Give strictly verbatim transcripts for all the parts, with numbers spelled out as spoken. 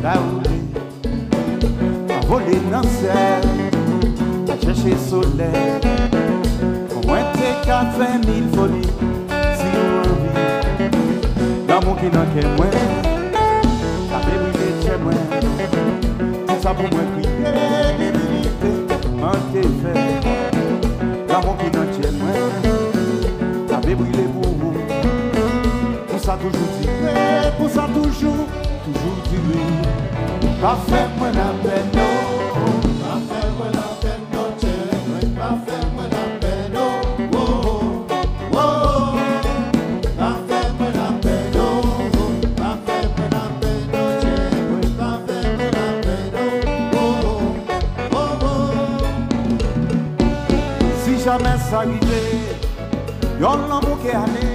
la roulé, à voler dans le ciel, à chercher le soleil. Moi, t'es qu'à faire mille folies, si on envie. L'amour qui n'a qu'à moi, la vérité chez moi. Tout ça pour moi, crier, divinité, en t'es fait. L'amour qui n'a qu'à moi, la vérité pour vous. Pour ça toujours durer, pour ça toujours, toujours durer. Pas faire moi la peine, non. Pas faire moi la peine, non, tiens. Pas faire moi la peine, non. Oh, oh, oh. Pas faire moi la peine, non. Pas faire moi la peine, non, tiens. Pas faire moi la peine, non. Oh, oh, oh. Si jamais ça arrivait, y'en l'amour qui est allé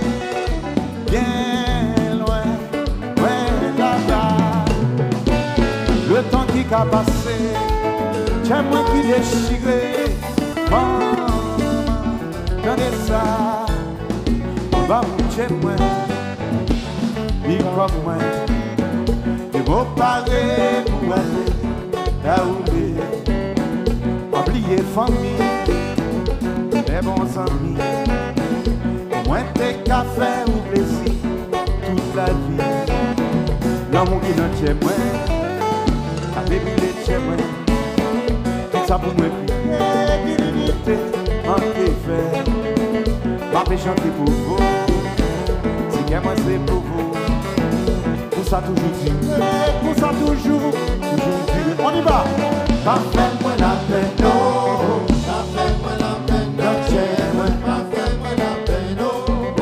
bien loin, loin là-bas. Le temps qui a passé, j'ai moi qui déchiré. Maman, tenez ça, on va chez moi, il comme moi, et vos parents pour aller là où oublier famille, les bons amis. Moi, t'es qu'à faire ou plaisir toute la vie. L'amour qui n'a chez moi, la vérité chez moi. Tout ça pour moi, prier, divinité, en fait. Ma vais chanter pour vous, c'est que moi c'est pour vous. Pour ça toujours durer, pour ça toujours, toujours durer. On y va. Pas faire moi la peine, non. Pas faire moi la peine, non, chez moi. Pas faire moi la peine, non.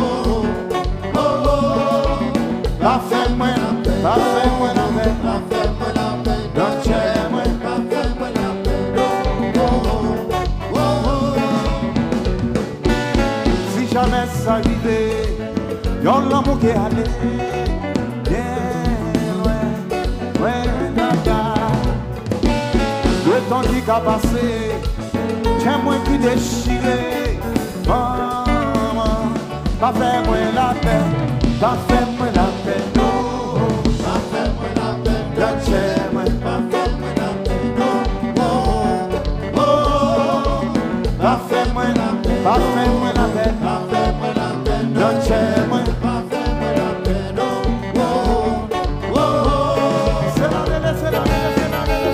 Pas faire moi, pas faire moi la peine, pas faire moi la peine, non chez moi, pas faire moi la peine, oh, oh, oh, oh. Si jamais ça arrivait, y'en l'amour qui est allé bien loin, loin là-bas. Le temps qui a passé, j'ai moi qui déchiré, maman, pas faire moi la peine. Pas faire moi la peine, non. Pas faire moi la peine, non. Chez moi, pas faire moi la peine, non. Oh, oh, oh. Pas faire moi la peine, pas faire moi la peine, pas faire moi la peine, non. Chez moi, pas faire moi la peine, non. Oh, oh, oh. C'est la lèvre, c'est la lèvre, c'est la lèvre,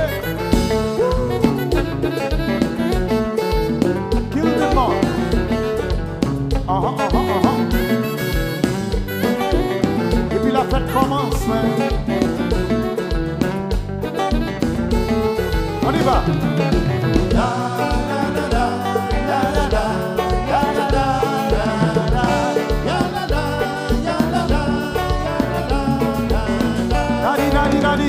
c'est la lèvre. Kill the man. Ah, ah, ah, ah, ah. La fête commence. On y va. La la la la la la la la la la la la la la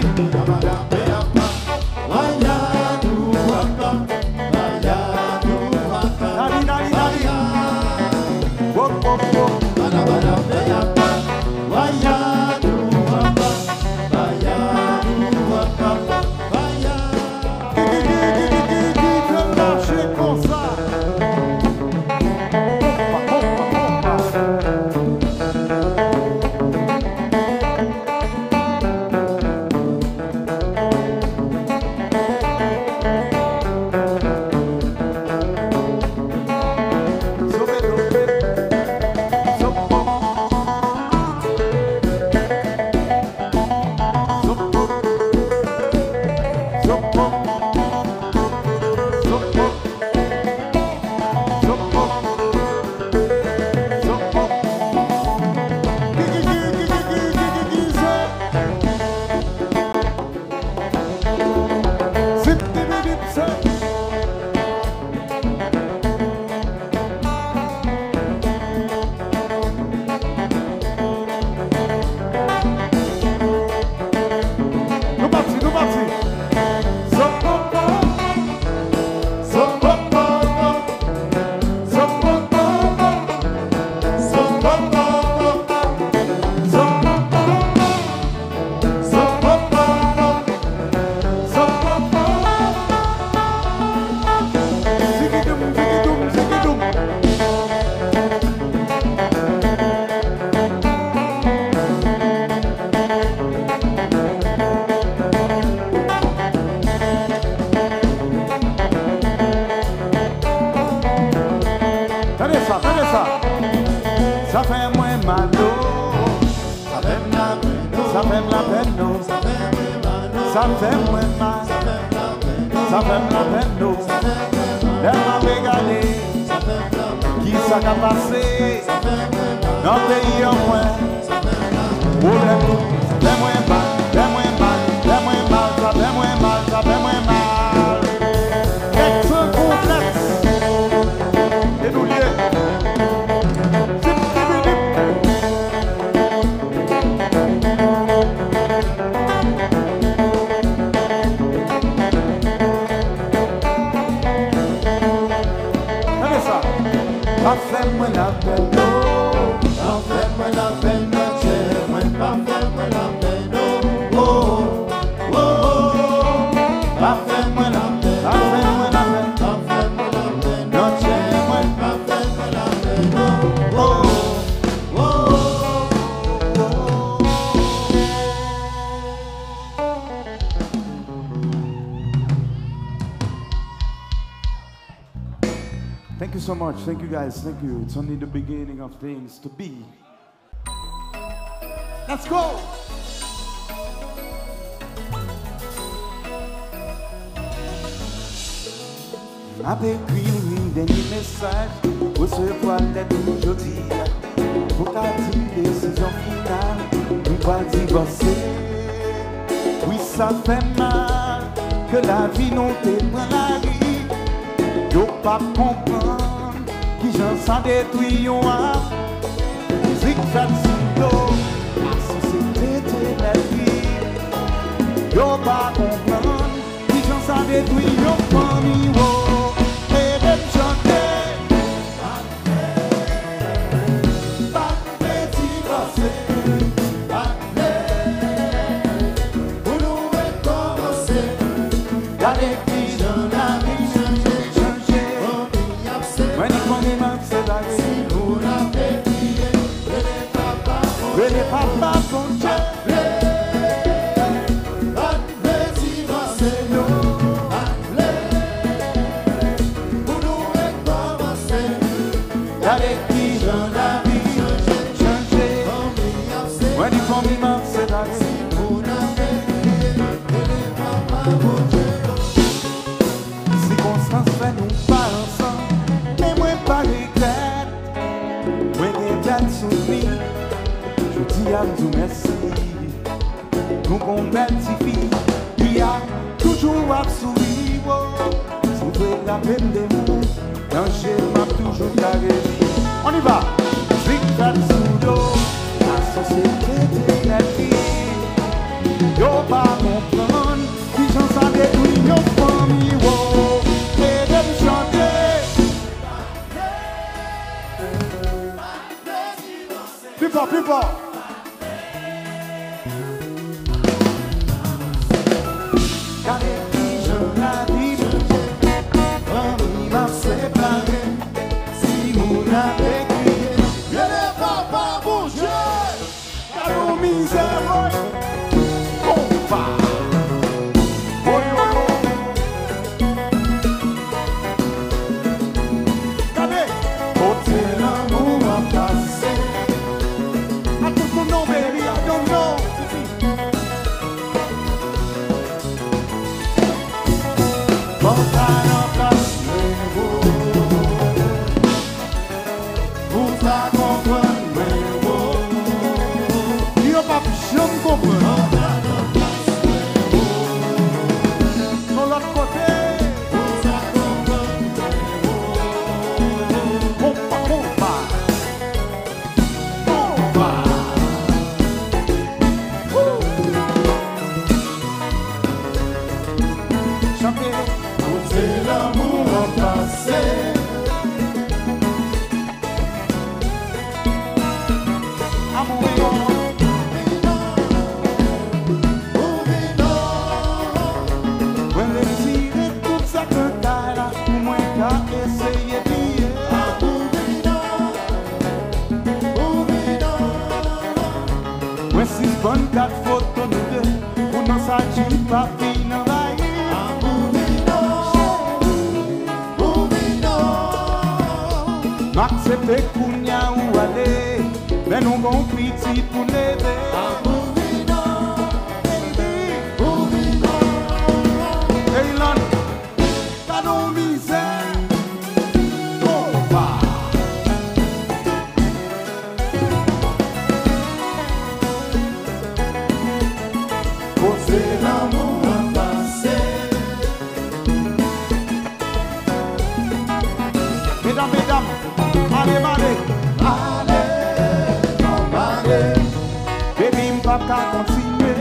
Ça fait moins mal, ça fait la peine d'eau. Elle m'a regardé, qui ça a passé dans le pays en moins. Problème tout, ça fait moins mal, ça fait moins mal, ça fait moins mal, ça fait moins mal, ça fait moins mal. Être complexe, et nous lier. Fais-moi la peine, oh, fais-moi la peine, moi pas fais-moi la peine, oh, oh, oh, fais-moi la peine, fais-moi la peine, fais-moi la peine, non, moi pas fais-moi la peine, oh, oh, Thank you so much. Thank you guys. Thank you. It's only the beginning of things to be. Let's go. M'avais écrit un dernier message, recevoir l'aide aujourd'hui. Pour ta décision finale, nous pas divorcer. Oui, ça fait mal que la vie non te prend la vie. Yo pas comprendre qui j'en sens détruit yon âme. Musique fait sous la société de la vie. Yo pas comprendre qui j'en sens détruit yon famille. Et de chanter pas petit passé. Pour nous recommencer. Regardez qui j'en a mis. When it comes in, man, say that si nous l'avons crié, venez papa, venez papa, bon Dieu, allez, c'est nous, allez, pour nous recommencer, allez, qui j'en a vie, changer, when it comes in, man, say that si nous l'avons crié, venez papa, bon Dieu, circonstances fait nous pas ensemble. Pas regret, moi j'ai souffrir. Je dis à vous merci. Nous avons une belle fille, il y a toujours à sourire. Souffrir la peine des mots, danger m'a toujours carré. On y va. Zigzag sous l'eau, la société de la vie. Yo pas comprendre, qui j'en savais tout, yo famille. Et de me chanter. Plus fort, plus fort. Regardez qui je la vie, on va séparer. Si vous n'avez crié, venez papa bouger. Car nos misères, on va. Regardez, côté l'amour va passer. No, baby, I don't know. Montagne en place, vous pas comprendre, il n'y a pas plus de comprendre. Sur l'autre côté, vous pas comprendre, compa, compa, compa. C'est l'amour en passé. Amour et when they see it, tout ça que t'as là, pour moi qu'à essayer de dire. When si bonne quatre photos de deux, pour nous ça tu pas finir là. M'accepter kounya ou aller, mais nous bon petit pour lever. qu'à continuer.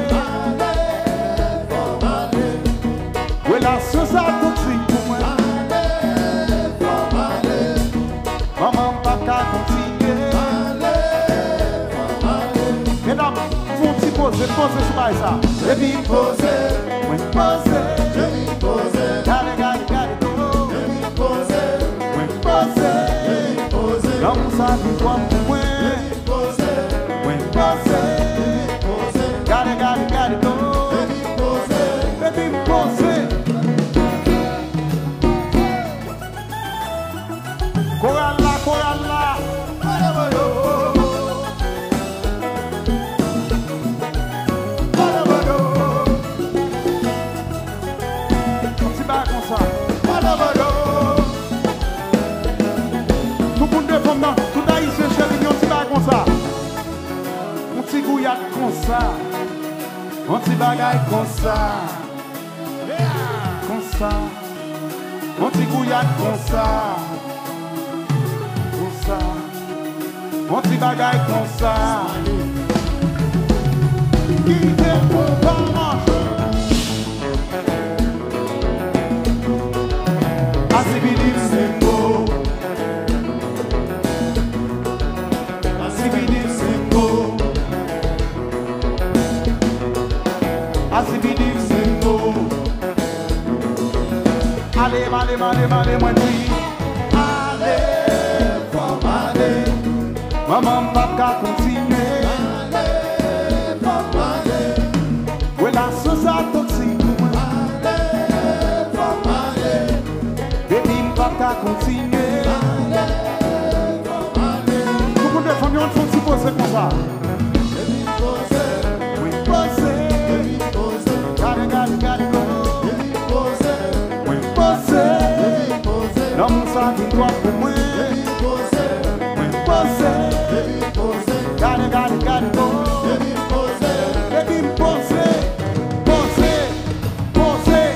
Relation ça toxique pour moi. Maman pas qu'à continuer. Mesdames, faut un petit poser, poser sur ça. Je vais poser, oui poser, je vais poser. Gade, gade, gade, go. Je vais poser, oui poser, je vais poser. L'amour ça dit quoi pour moi? Je vais poser, oui poser, je vais poser. Gade, gade, gade, go. Je vais poser, je vais poser. Chorale là, chorale là. Tout le monde de femme, tout haïtien chéri, on t'y va comme ça. On t'y gouillade comme ça. On t'y bagaille comme ça. Comme ça. On t'y gouillade comme ça. Comme ça. On t'y bagaille comme ça. Qui t'est pour pas manger? Asibidim Simbo, Asibidim Simbo, Asibidim Simbo. Allez, allez, allez, allez, moi dis, allez, faut aller. Maman pas qu'à continuer. Allez, faut aller. Ouais la sauce à toxique. Qu'à continuer. Beaucoup de familles ont fait poser comme ça. Oui, poser. Gade, gade, gade, go. Oui, poser. L'amour ça dit quoi pour moi? Oui, poser. Gade, gade, gade, go. Baby, poser. Poser. Poser.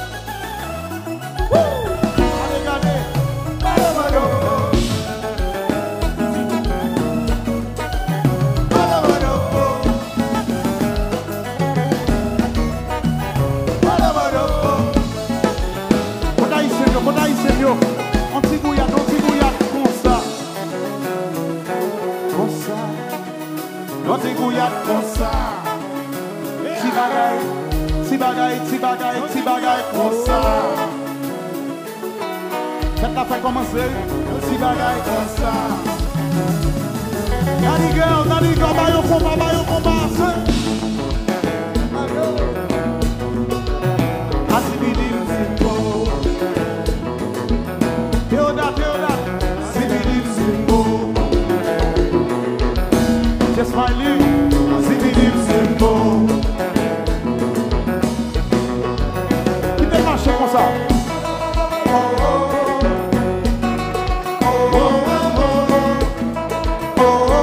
On t'y gouillade, on t'y gouillade comme ça. Comme ça. On t'y gouillade comme ça. Ti bagaille, ti bagaille, ti bagaille, ti bagaille comme ça. Faites la fait commencer. Ti bagaille comme ça. Daddy girl, daddy girl, baille au combat, baille au combat. Asibidim Simbo. Just my live, Zibidim Simbo. Qui peut marcher comme ça? Oh oh oh oh oh oh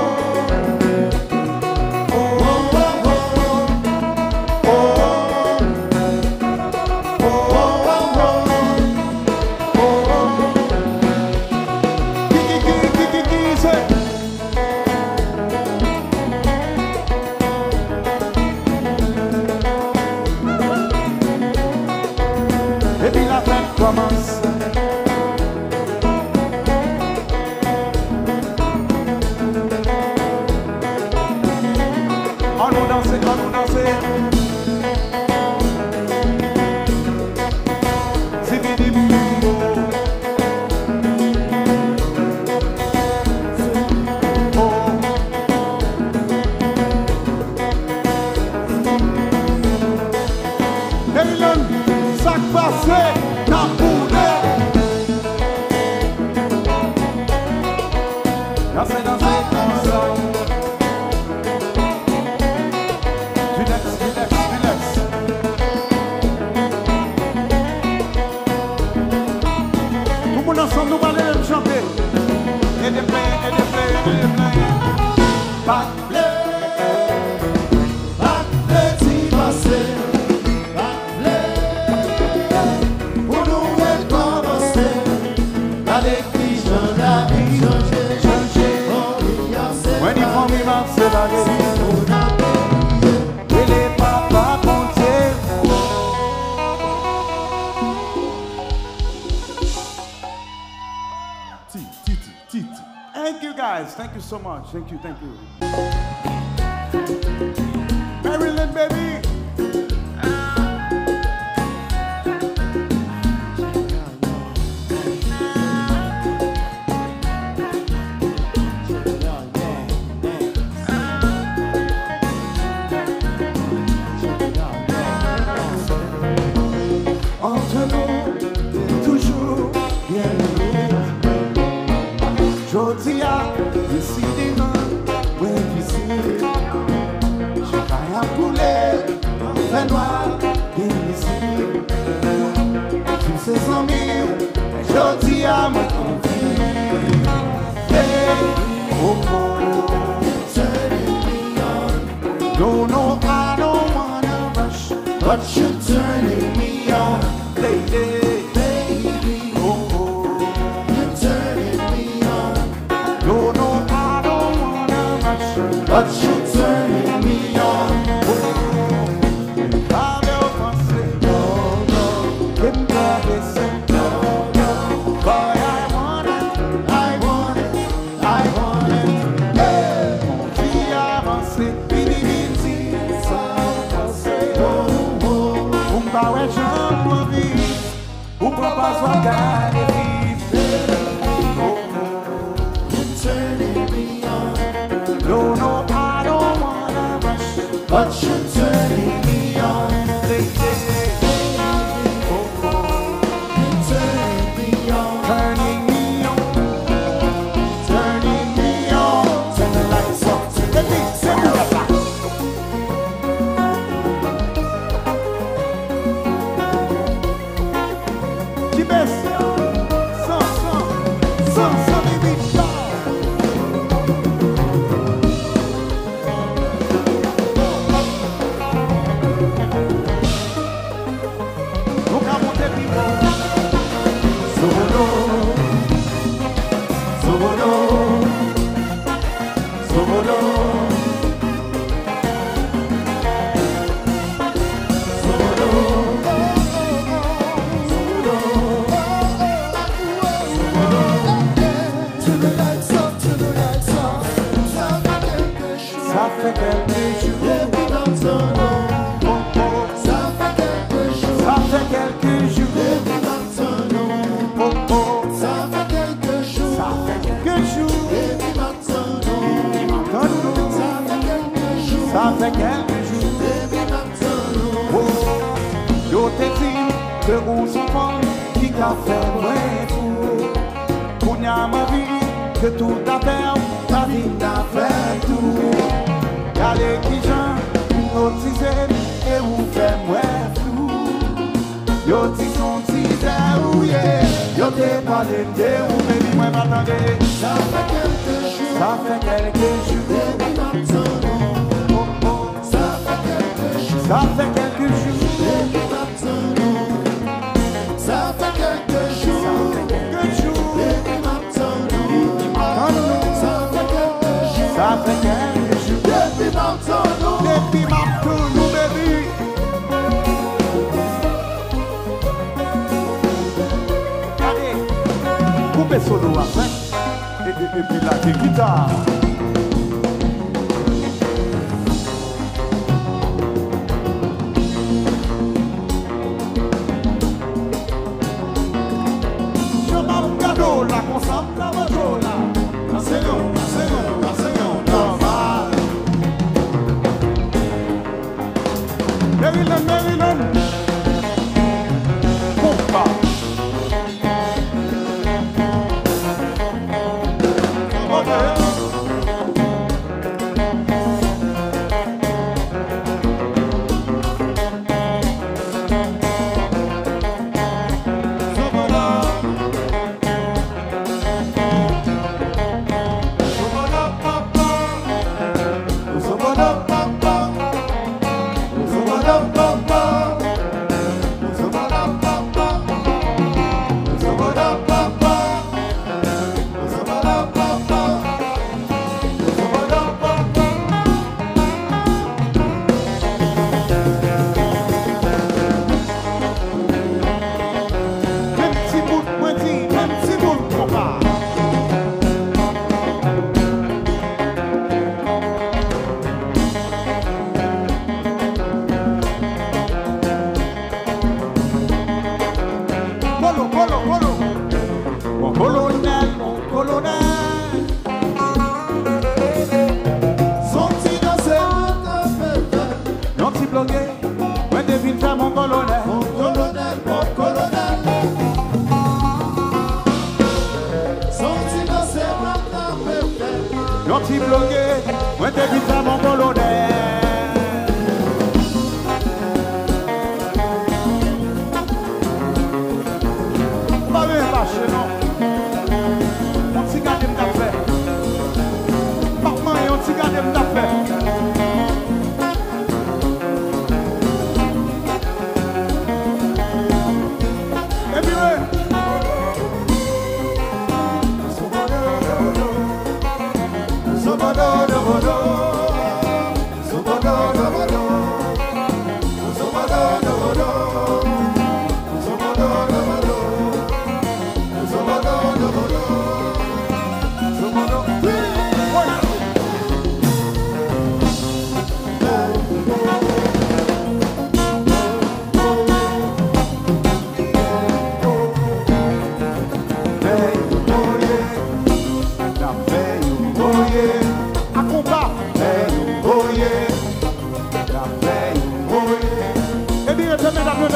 commence. On nous danse, on nous danse. Zibidim Simbo. Oh. Dylan, sac passé. Danser, danser comme ça. Relax, relax, relax. Tout le monde ensemble, nous allons même chanter. Et des plaies, et des plaies, et des plaies. Pas de plaies, pas de plaies, si passé. Pas de plaies, guys. Thank you so much. Thank you, thank you. Maryland, baby. Entre nous, toujours bien aimé. Jodia, décidément, oui, ici. Je vais à couler, fait noir, bien ici. Tous ces amis, Jodia m'a confié. Hey, oh, oh, turning me on. No, no, I don't wanna rush, but you're turning me on. Lady, baby, oh, oh, you're turning me on. No, no, I don't wanna rush, but you're turning me on. Oh, I'll never say no, no, give me this, no, no. Boy, I want it, I want it, I want it. Hey, mon vie avancée, vini, vini, ça avancé. Oh, oh, oh, bah ouais, j'en peux vivre. O papa's what God is. Oh, oh, you're turning me on. No, no, I don't wanna rush, but you're turning me on. Oh, oh, you're turning me on. Turning me on. Turning me on. Turn the lights off. Turn the beat. Turn the lights off. Ça fait quelques jours, depuis maintenant. Oh, oh. Ça fait quelques jours, ça fait quelques jours, depuis maintenant. Oh, oh. Ça fait quelques jours, ça fait quelques jours, depuis maintenant. Depuis maintenant. Ça fait quelques jours, ça fait quelques jours, depuis maintenant. Oh, yo te dis que vous enfants qui t'a fait moins fou. Pour n'y a ma vie, que tout a fait, ta vie t'a fait tout. Y'a qui j'en notisé et vous fait moins flou. Yo ti son tisé ou yeah. Yo te parlé de ou baby moi m'attendais. Ça fait quelques jours, ça fait quelques jours, baby maintenant. Oh oh, ça fait quelques jours, ça fait quelques jours, baby maintenant. Ça fait quelques jours, ça fait quelques jours, baby maintenant. Ça fait quelques jours, ça fait quelques jours. Baby Mountain, baby Mountain, baby. Allez, coupez solo après. Et, et, et puis là, des guitares. Je m'en cadeau, la consomme, la voiture, là. Enseignons, enseignons, enseignons, normal. Maryland, Maryland. Compa. Okay.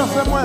c'est moi.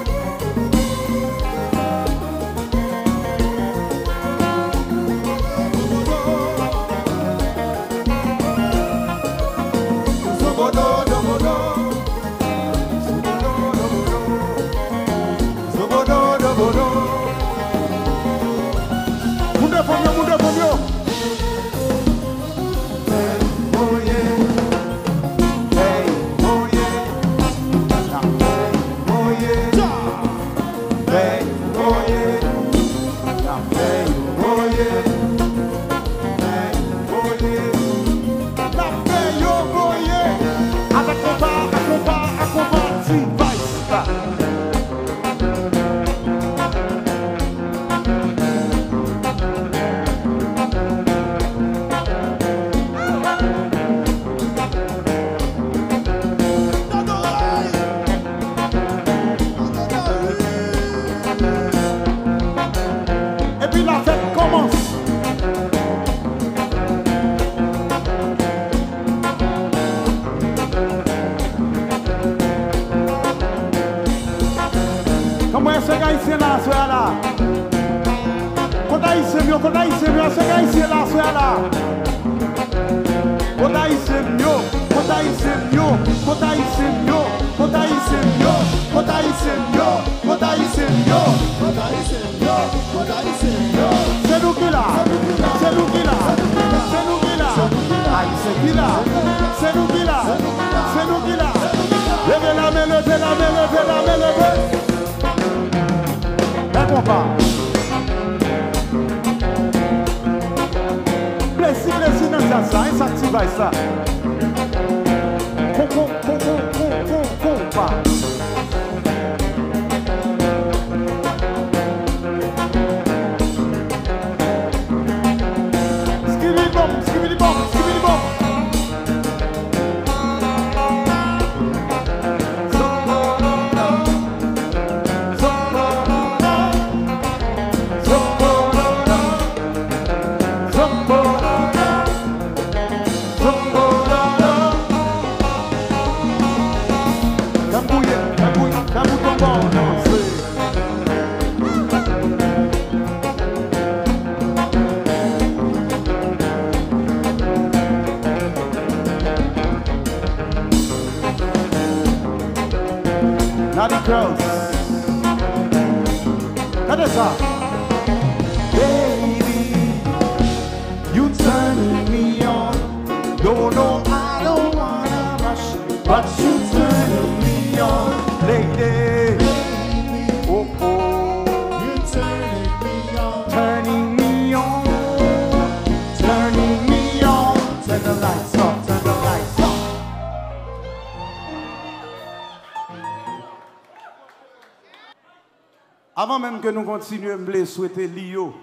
Avant même que nous continuions, je voulais souhaiter Leo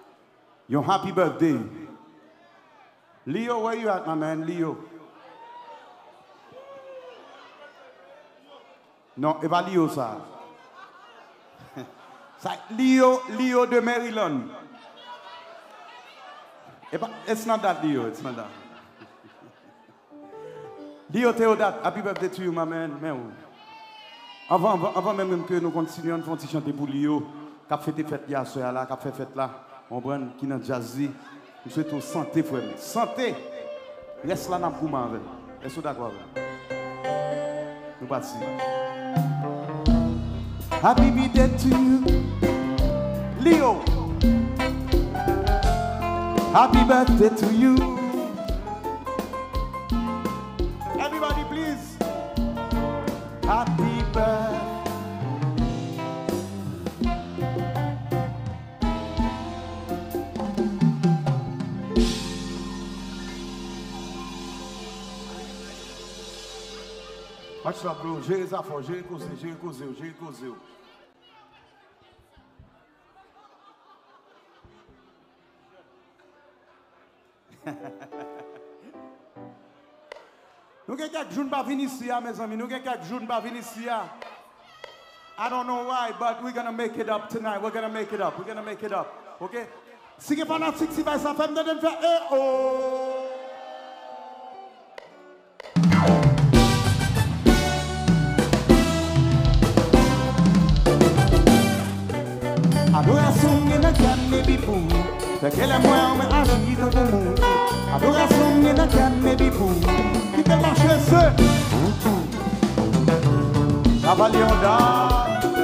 your happy birthday. Leo, where you at, my man? Leo. Non, et pas Leo ça. Ça Leo, Leo de Maryland. It's not that, Leo. It's not that. Leo Theodat, happy birthday to you, my man. Avant, avant, avant même que nous continuions, nous faisons chanter pour Leo, qui a fait fête hier soir là, qui a fait fête là, on prend qui dans jazzy. Nous souhaitons santé, frère. Santé. Reste là dans le moment avec. Est-ce que vous d'accord avec? Nous partons. Happy birthday to you, Leo. Happy birthday to you. Everybody, please. Happy birthday. Watch that, bro. J'ai les affaires, j'ai causé, j'ai causé, j'ai causé. Nous avons quelques jours pas venir ici, mes amis. Nous avons quelques jours pas venir ici. I don't know why, but we're gonna make it up tonight. We're gonna make it up. We're gonna make it up. Okay? Si vous avez fanatique, si vous avez sa femme, vous devez faire eh oh. Adoration n'est pas calme bipou. Fait qu'elle est moins mais agit dans le monde. Adoration n'est pas calme bipou. Qui te marche ce? Cavalier d'art.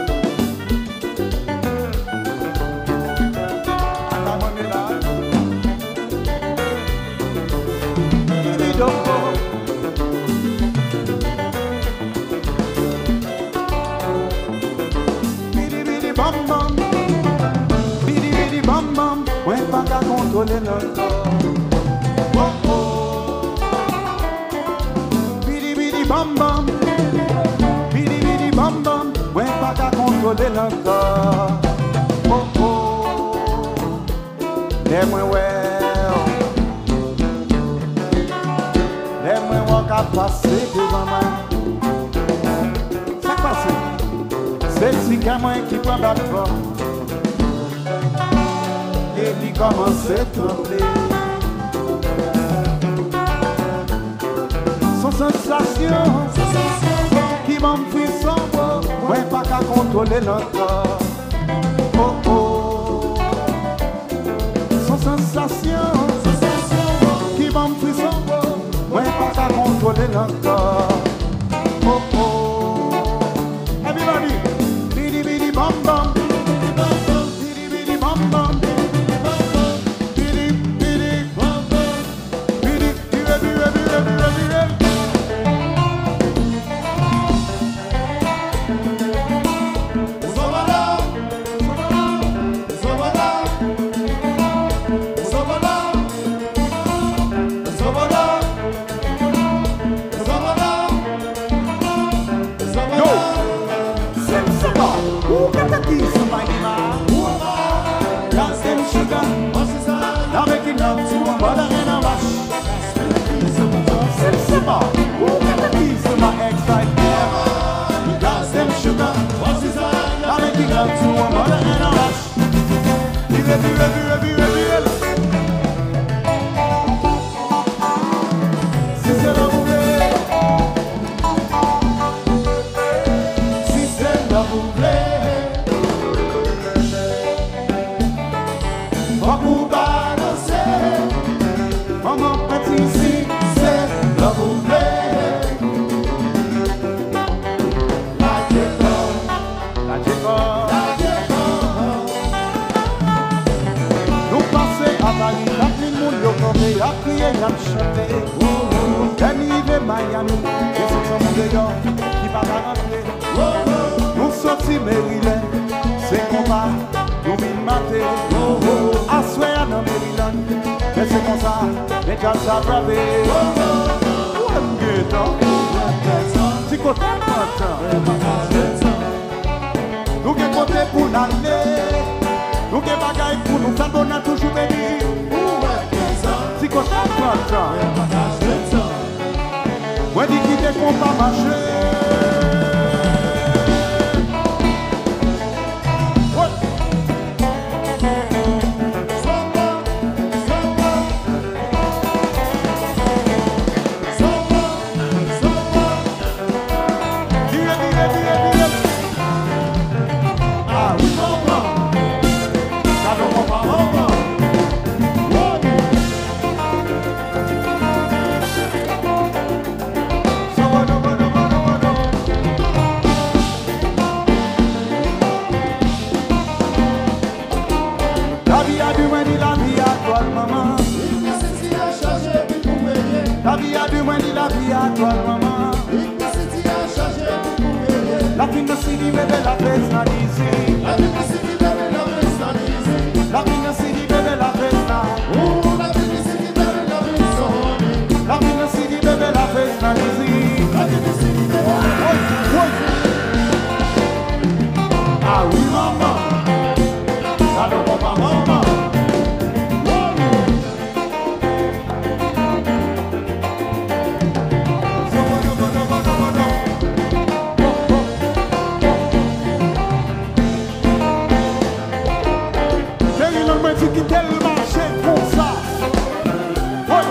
Bam bam, bidi bidi bam bam, ouais pas qu'à contrôler notre corps. Oh oh, bidi bidi bam bam, bidi bidi bam bam, ouais pas qu'à contrôler notre corps. Oh oh, les moins ouais, les moins ouais qu'à passer devant moi. C'est passé. C'est si qu'à moi qui prend la forme et qui commence à trembler. Son sensation qui m'enfuit son beau, ouais pas qu'à contrôler notre corps. Oh oh, son sensation qui m'enfuit son beau, ouais pas qu'à contrôler notre corps. Oh oh, everybody. Bam bam, bidi bidi bam bam, bidi bidi bam bam, bidi bidi bidi bidi bidi. Zabala, zabala, zabala, zabala, zabala, zabala. Yo, c'est ça. Who got the keys to my demand? Got them sugar, now making love to a mother and a rush. Simba, who got the keys to my ex-wife? Got them sugar, now making love to a mother and a rush. Vive, vive, vive, vive, vive. Si c'est la voulée, si c'est la voulée. Pour balancer, maman petit si c'est la voulée. La décor, la décor, la décor. Nous passer à Paris, la pluie monde le campé, à crier, à chanter. Arrivé Miami, et c'est son dehors qui va la rentrer. Nous sortis Maryland, c'est combat. Nous vîmes mater, assoir dans Maryland. Mais c'est comme ça, les gars savent braver. Où est-ce que t'en? Si côté content, nous qui côté pour l'aller, nous qui bagaille pour nous faire bonheur toujours béni. Si côté content, moi dis qui t'es qu'on pas marcher. La vie a du moins dit la vie à toi, maman. La fin de Sidi bébé la personnalisée. La fin de Sidi bébé la personnalisée. La fin de Sidi bébé la personnalisée. La fin de Sidi bébé la personnalisée. La fin de Sidi bébé la personnalisée. La fin de Sidi bébé la personnalisée. Ah oui maman. Alors papa maman. Qui tellement cher pour ça. Ouais.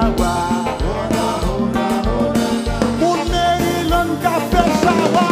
chawa. Mon Maryland café chawa.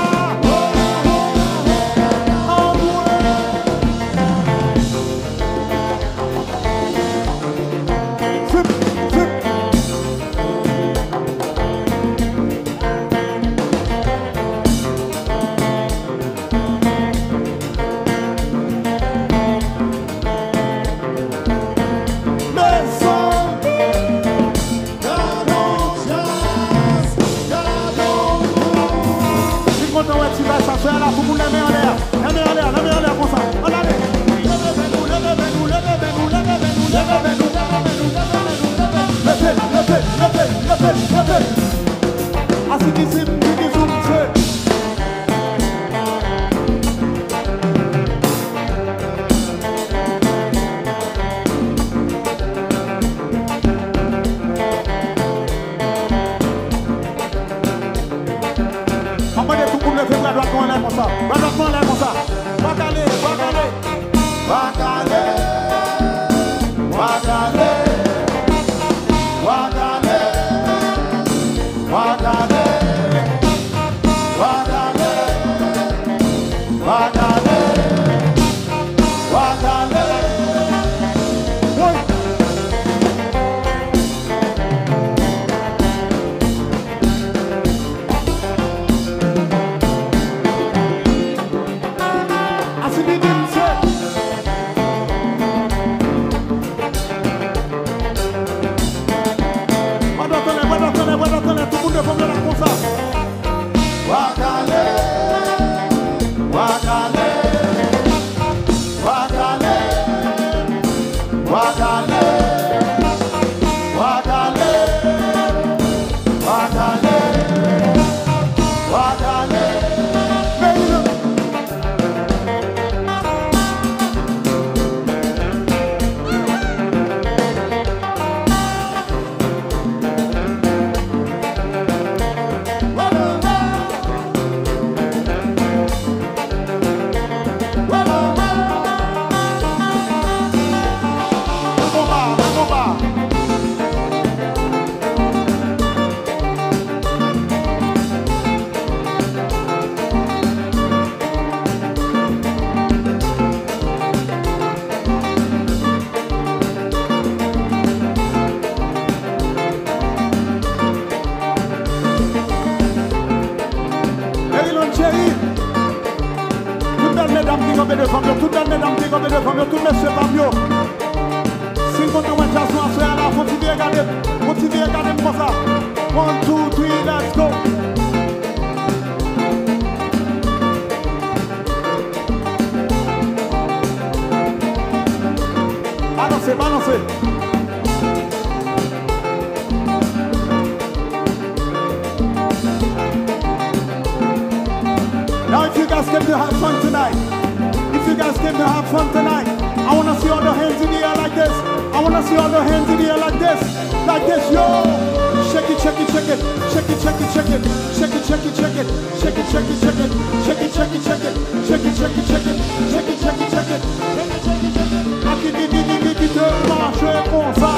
Now if you guys came to have fun tonight, if you guys came to have fun tonight, I want to see all the hands in the air like this. I want to see all the hands in the air like this. Like this, yo. Shake it, shake it, shake it. Shake it, shake it, shake it. Shake it, shake it, shake it. Shake it, shake it, shake it. Shake it, shake it, shake it. Shake it, shake it, shake it. Shake it, shake it, shake it. Shake it, shake it, shake it. A qui dit, dit, dit, dit, dit, te marche comme ça.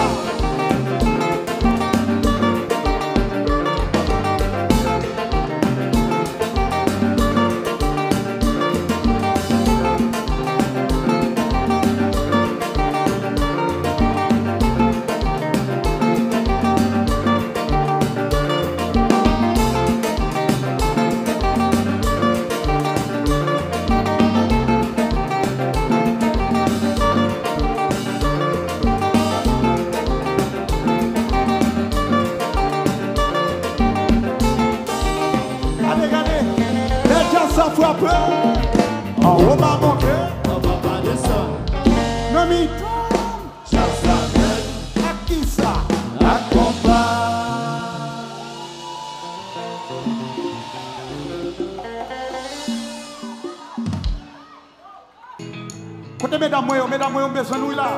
Frappé, en haut m'a manqué, on va pas descendre. Ne m'y tombe, chasse la tête, à qui ça, à combat. Côté mesdames, moi, mesdames, moi, on besoin de nous là.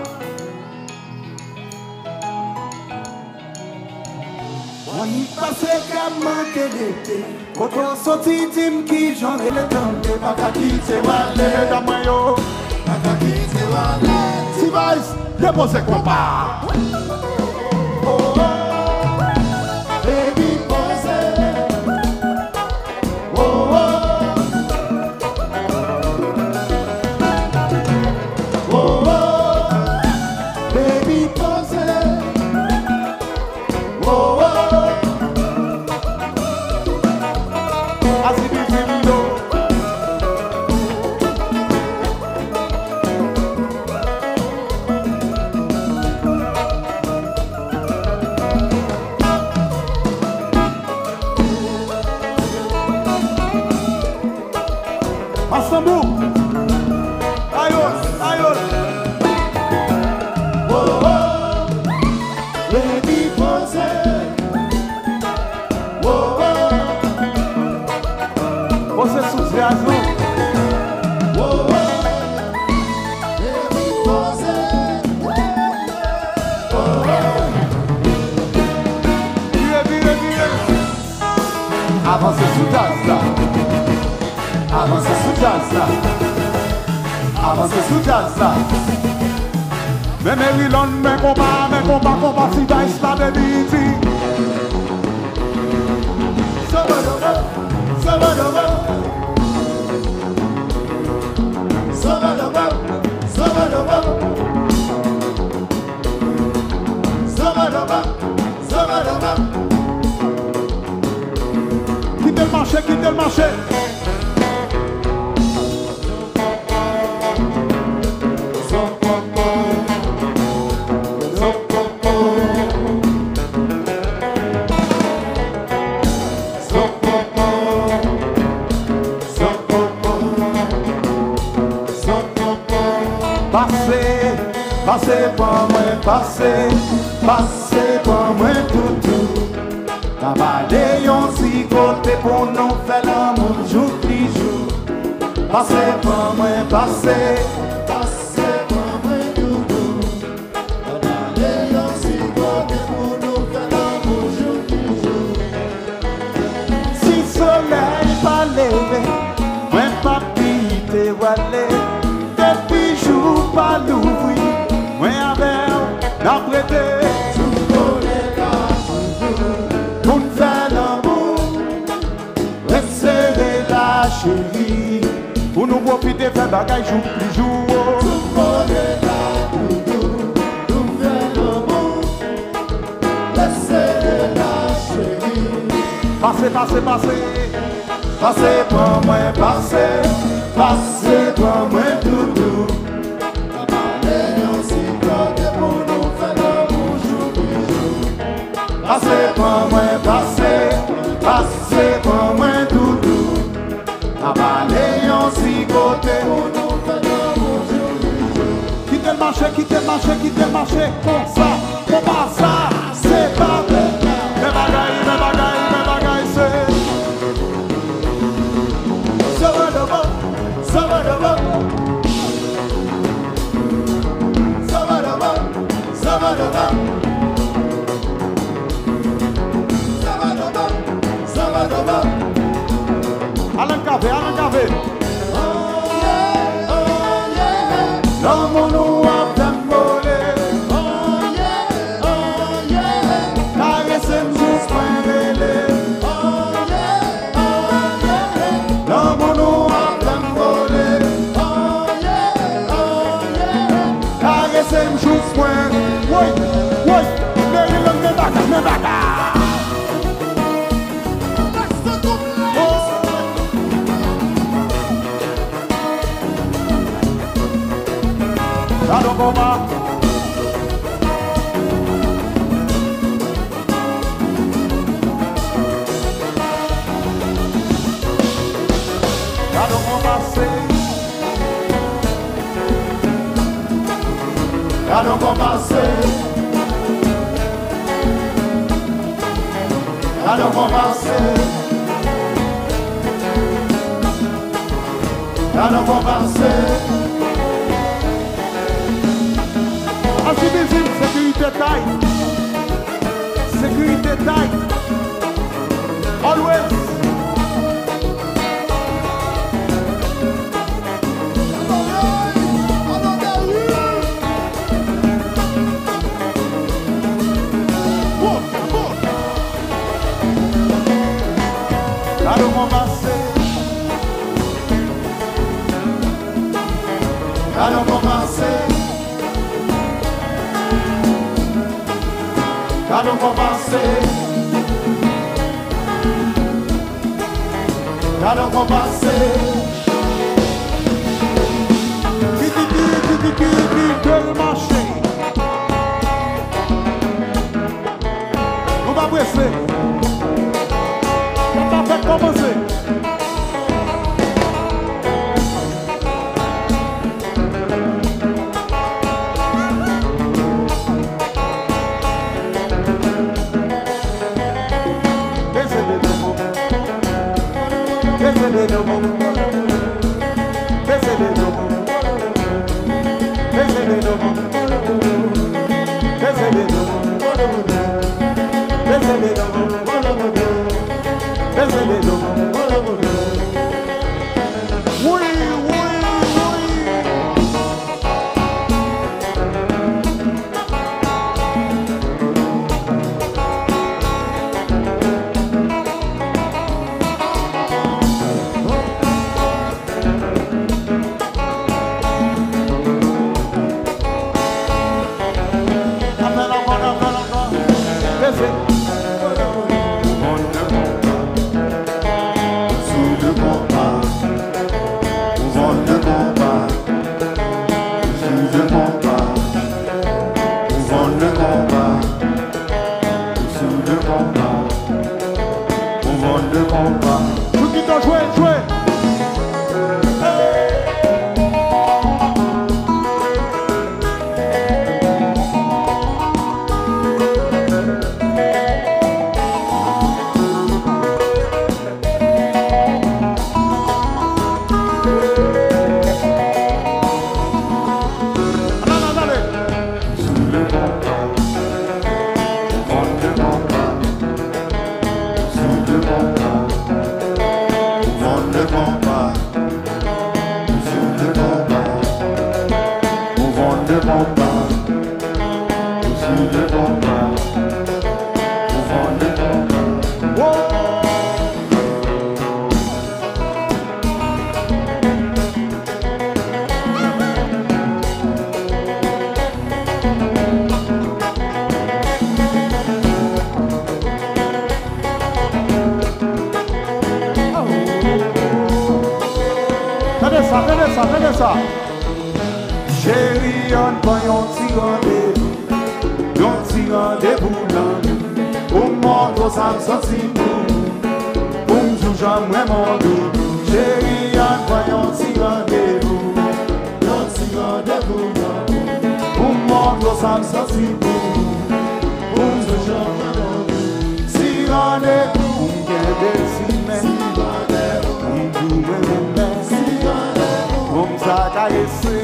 On y passe comme manqué d'été. Quand on sortit, dis-moi qui j'en ai le temps de pas quitter Wallet. Mesdames, moi, yo, pas quitter Wallet. Si Vice, déposez combat. Oh, oh. Ensemble. Aïe, aïe. Oh, oh. Baby, pose. Oh, oh. Você sous gazon. Oh, oh. Baby, pose. Oh, oh. Vire, vire, vire. Avancez sous jazz là. Avancez sous jazz là. Avancez sous jazz là. Mais Maryland, mais combat, mais combat, combat, si vice là de Dizzy. Sabadoba, sabadoba. Sabadoba, sabadoba. Sabadoba, sabadoba. Quittez le marché, quittez le marché. Passez par moi, passez, passez par moi tout tout. La vallée yon si côté pour nous faire l'amour jour qui jour. Passez par moi, passez, Passez par moi tout doux. La vallée yon si côté pour nous faire l'amour jour qui jour. si soleil pas levé, moi pas quitter walé. Depuis jour pas l'ouvrir, moi avec la prêter. Pour nous faire l'amour, resserrer la chérie. Pour nous profiter faire bagaille jour plus jour. Passez, passez, passez. Passez pour moi, passez. Passez pour moi, doudou. Passez pour moi, passez. Passez pour moi, doudou. La vallée yon si côté. Quittez le marché, quittez le marché, quittez le marché. Comme ça, comme ça, c'est pas vrai. Mes bagailles, mes bagailles, mes bagailles, c'est. Sabadoba, sabadoba. Sabadoba, sabadoba. Sabadoba, sabadoba. Alain Café, Alain Café. Oh yeah, oh yeah. Dans mon nom, à t'emboler. Oh yeah, oh yeah. Caressez-moi juste point mêlé. Oh yeah, oh yeah. Dans mon nom, à t'emboler. Oh yeah, oh yeah. Caressez-moi juste point. Oui, oui. Maryland, me baga, me baga. Allô, combat. Allô, combat, c'est. Allô, commencer. Allô, commencer. Allô, commencer. Asibizim, sécurité taille. Sécurité taille. Always. Allô, mon passé. Allô, commencer. Allô, commencer. Allô, commencer. Qui dit, qui dit, qui dit, qui dit, de le marché. On va presser. On va faire commencer. ça, tenez ça, tenez ça. Chérie, on prend un petit rendez-vous, un petit rendez-vous là. Pour montrer ça me sentit pour, pour me jouer jamais mon dos. Chérie, on prend un petit rendez-vous, un petit rendez-vous là. Pour montrer ça me sentit pour, pour me jouer jamais mon dos. Si rendez-vous, on gagne des semaines, on joue même même, on ça caresser.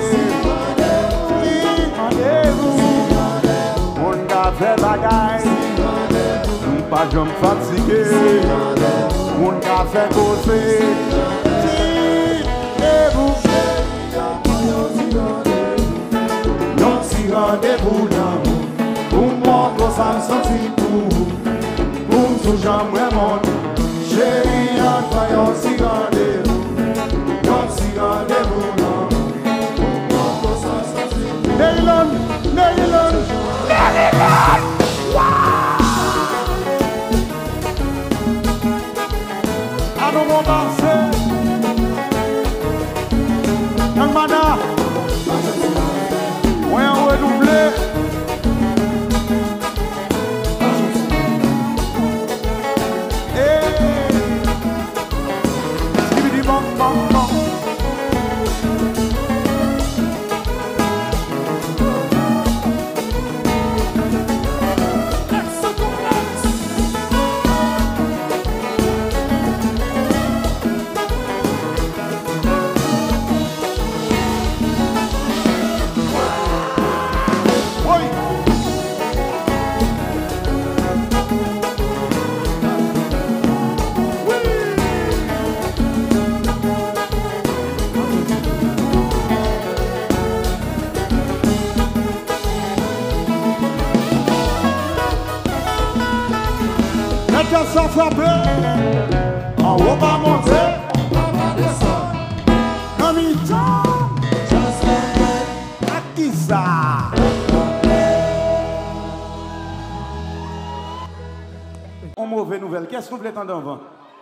On a fait bagaille, on pas jamais fatigué, on a fait causer. Et vous, non si rendez-vous l'amour, pour moi qu'on s'en sentit pour, pour tout jamais mon chérie, on va si rendez-vous, non si rendez-vous l'amour, pour moi qu'on s'en sentit pour. Maryland, Maryland, Maryland. I don't know about say. Young man, when on renouveler. Hey, skibidi bang bang bang. Sans frapper, en haut va monter, en bas descendre. En mi-temps, à qui ça? On mauvaise nouvelle, qu'est-ce que vous voulez entendre avant?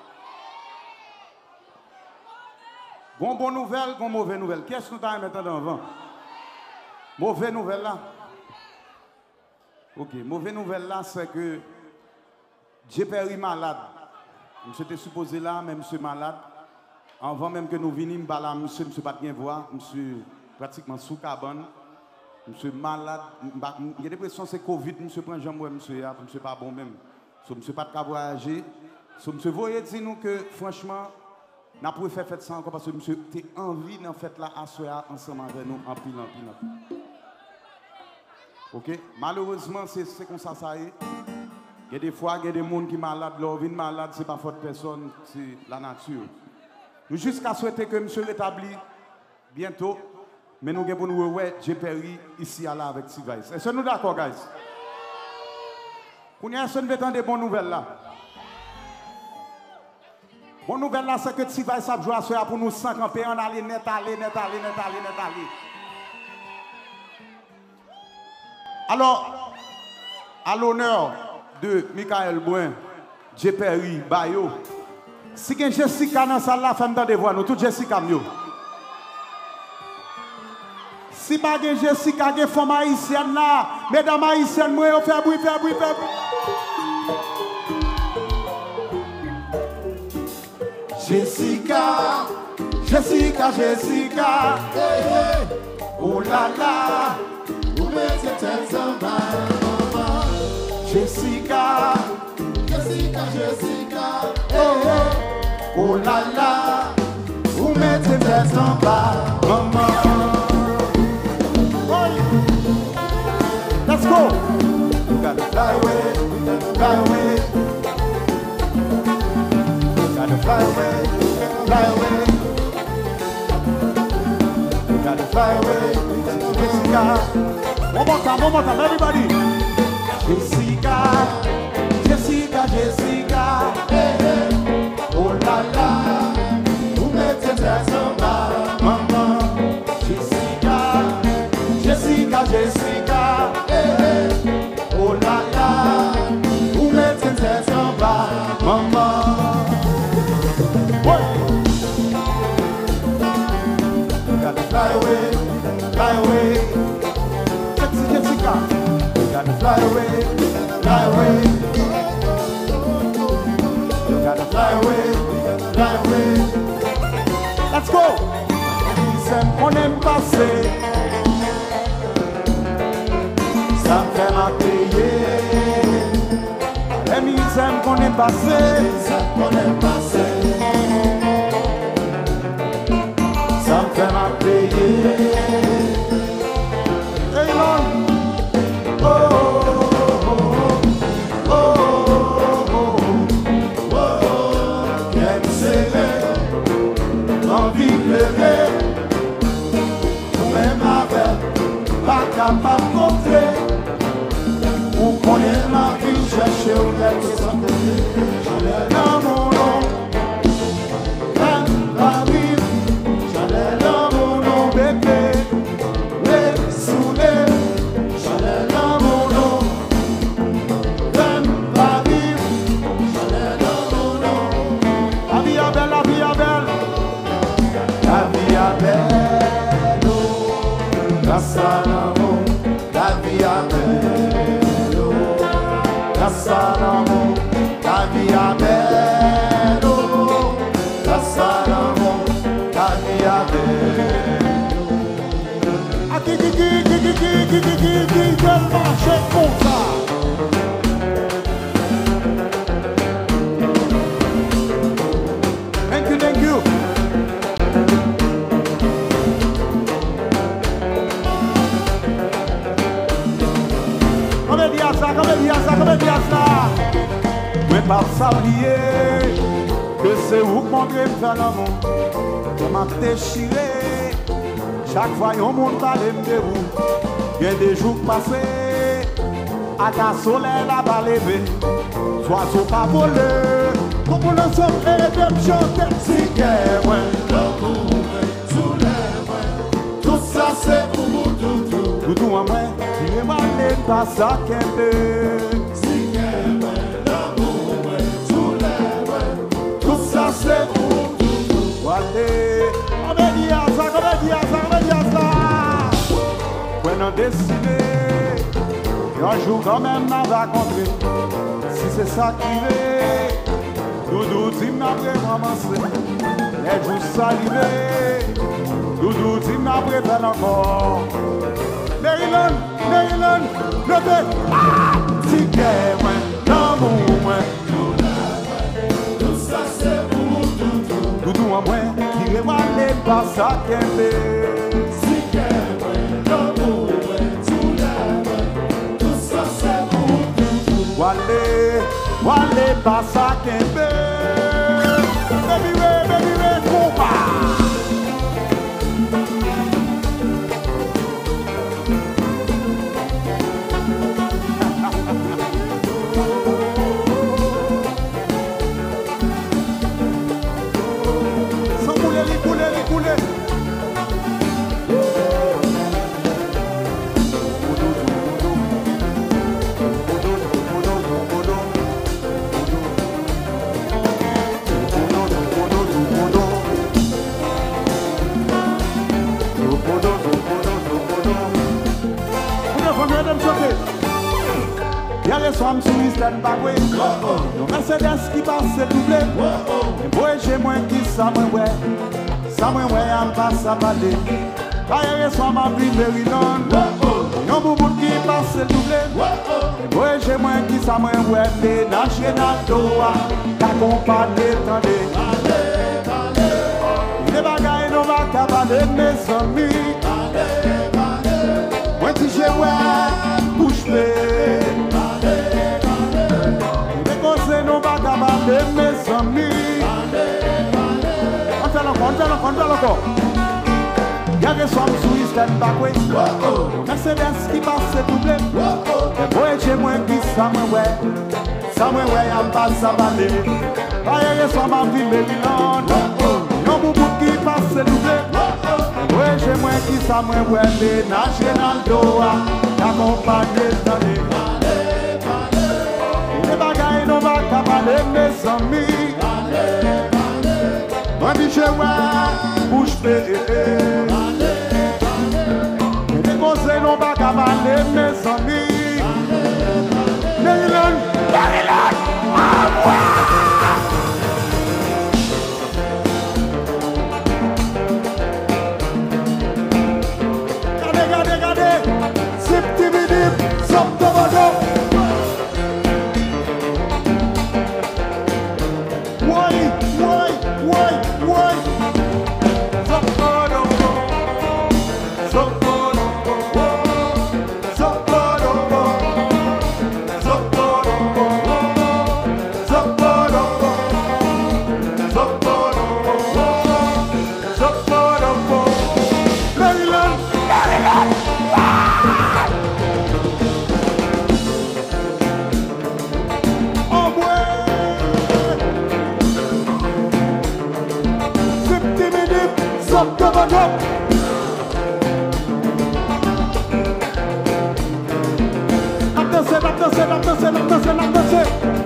Bon, bonne nouvelle, bon, mauvaise nouvelle. Qu'est-ce que nous avons maintenant avant? Mauvaise nouvelle là. Ok, mauvaise nouvelle là, c'est que j'ai péri malade. Monsieur était supposé là, mais monsieur malade. Avant même que nous venions, là, monsieur ne pas bien voir, monsieur pratiquement sous cabane. Monsieur malade. Il y a des pressions, c'est Covid, monsieur prend jamais monsieur, monsieur pas bon même. So, monsieur pas de voyager. So, monsieur voyez dire nous que franchement, n'a pas fait faire ça encore parce que monsieur a envie d'en faire là à soir ensemble avec nous en pile en pile en pile. OK? Malheureusement, c'est comme ça ça est. Il y a des fois, il y a des gens qui sont malades, leur vie malade, ce n'est pas faute de personne, c'est la nature. Nous jusqu'à souhaiter que monsieur rétablit bientôt, mais nous avons nous ouais, j'ai péri ici à là avec T-Vice. Est-ce que nous d'accord, guys? Qu'on y a un de des bonnes nouvelles là. Bonne nouvelle là, c'est que T-Vice a joué à ce pour nous sans camper, on allait net, aller, net, aller, net, aller, net, aller. Alors, à l'honneur de Michael Boin, J. Perry, Bayo. Si il y a Jessica dans la salle, la femme de voir nous, tout Jessica mieux. Si pas de Jessica, il y a une femme haïtienne là, mesdames haïtiennes, moi, on fait bruit, fait bruit, fait bruit. Jessica, Jessica, Jessica, hey, hey. Oh là là, vous mettez tête en bas. Jessica, Jessica, Jessica, hey, hey. Oh là là, vous mettez tête en bas, maman. Oh. Let's go. We gotta fly away, we gotta fly away. We gotta fly away, fly away. We gotta fly away, Jessica. One more time, one more time, everybody. Jessica, Jessica, Jessica, hey, hey. Oh là là, vous mettez tête en bas, maman. Jessica, Jessica, Jessica, hey, hey. Oh là là, vous mettez tête en bas, maman. Ouais. away, fly away. Sexy Jessica, you gotta fly away, fly away. You gotta fly away, fly away. Let's go. On aime passer, ça me fait m'accueillir. Les aiment qu'on aime passer, ça qu'on aime passer, ça me fait m'accueillir. Hey Lord, oh oh oh oh oh oh, j'aime serrer, envie de pleurer. Pas capable de montrer où connaît ma vie, chercher où elle se sent. J'allais dans mon nom, dans la vie, j'allais dans mon nom, bébé, les soulés, j'allais dans mon nom, dans la vie, j'allais dans mon nom. La vie est belle, la vie est belle, la vie est belle, grâce à l'amour, la vie est belle, grâce à l'amour, la vie est belle, grâce à l'amour, la vie est belle. Ah, qui, qui, qui, qui, qui, qui, qui, qui, qui, qui, veut marcher comme ça. Thank you, thank you. Comment dire ça, comment dire ça? Mais pas s'oublier que c'est vous qui montrez me faire l'amour. Je m'en déchiré. Chaque fois yon monde parle de vous. Il y a des jours passés. À ta soleil la pas levé. Soit sur pas volé. Comme on ensemble et de me chanter. Si qu'est moi, l'amour, sous les mains. Tout ça c'est pour vous, tout, tout. Tout, tout en moi. Moi n'est pas ça qu'un peu. Si qu'un peu l'amour sous les mains, tout ça c'est pour tout. Allez, on va dire ça, on va dire ça, on va dire ça. When on décidé, un jour quand même on va rencontrer. Si c'est ça qui veut, Doudou dit m'après ramasser. Les jours salivés, Doudou dit m'après faire encore. Maryland, Maryland, levez. Ah! Si qu'est moi, l'amour moi, tout ça c'est pour tout, tout. Tout en moi, qui remarque pas ça qu'un peu. Si qu'est moi, l'amour moi, tout ça c'est pour tout, tout. Walé, walé pas ça qu'un peu. Baby way, baby way, combat. Y'a les soirs sur Eastern Bagway. Yon Mercedes qui passe doublé. Et moi j'ai moins qui ça moi ouais. Ça moi ouais y'a pas ça balé. Y'a les soirs ma vie Maryland. Yon boubou qui passe doublé. Et moi j'ai moins qui ça moi ouais. Les national doa t'accompagner tendé. Les bagailles non va cabaler mes amis. Moi si j'ai ouais bouche bée. Non va cabaler mes amis. On fait l'encore, on fait l'encore, on fait l'encore. Y'a des sommes sous Eastern Bagway. Mercedes qui passe doublé. Et moi j'ai moins qui ça me ouais. Ça me ouais y'a pas ça balé. Y'a des sommes en ville Maryland. Y'a beaucoup qui passe doublé. Et moi j'ai moins qui ça me ouais. Les national doa t'accompagner dans les. Les bagailles non va cabaler mes amis. Moi dis je ouais bouche bée. drop, double drop. Lap danser, lap danser, lap danser, lap danser, lap danser.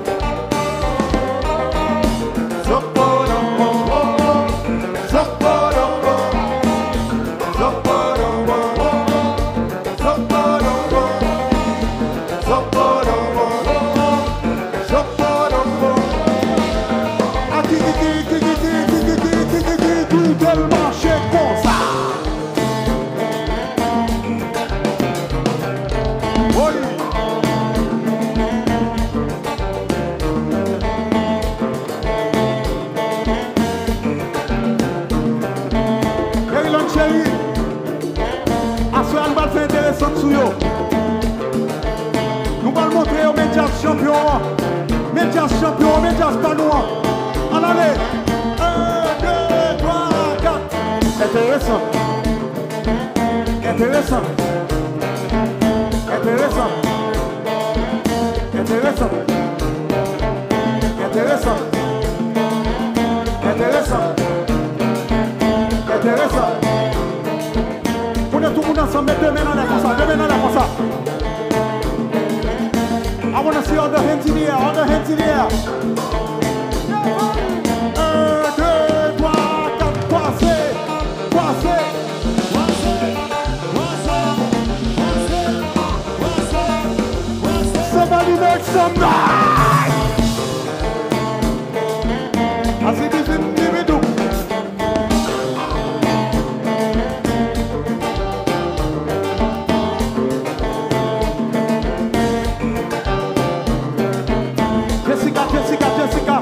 Nous allons montrer aux médias champions, médias champions, médias panois. En allez, un, deux, trois, quatre. Intéressant, intéressant, intéressant, intéressant, intéressant, intéressant, intéressant. On est tout le monde ensemble, mettez deux mains en l'air comme ça, deux mains en l'air comme ça. I want to see all the hands in the air, all the hands in the air. Un, deux, trois, quatre, croisez, croisez. Somebody make some noise. I see this in the middle. Jessica, Jessica,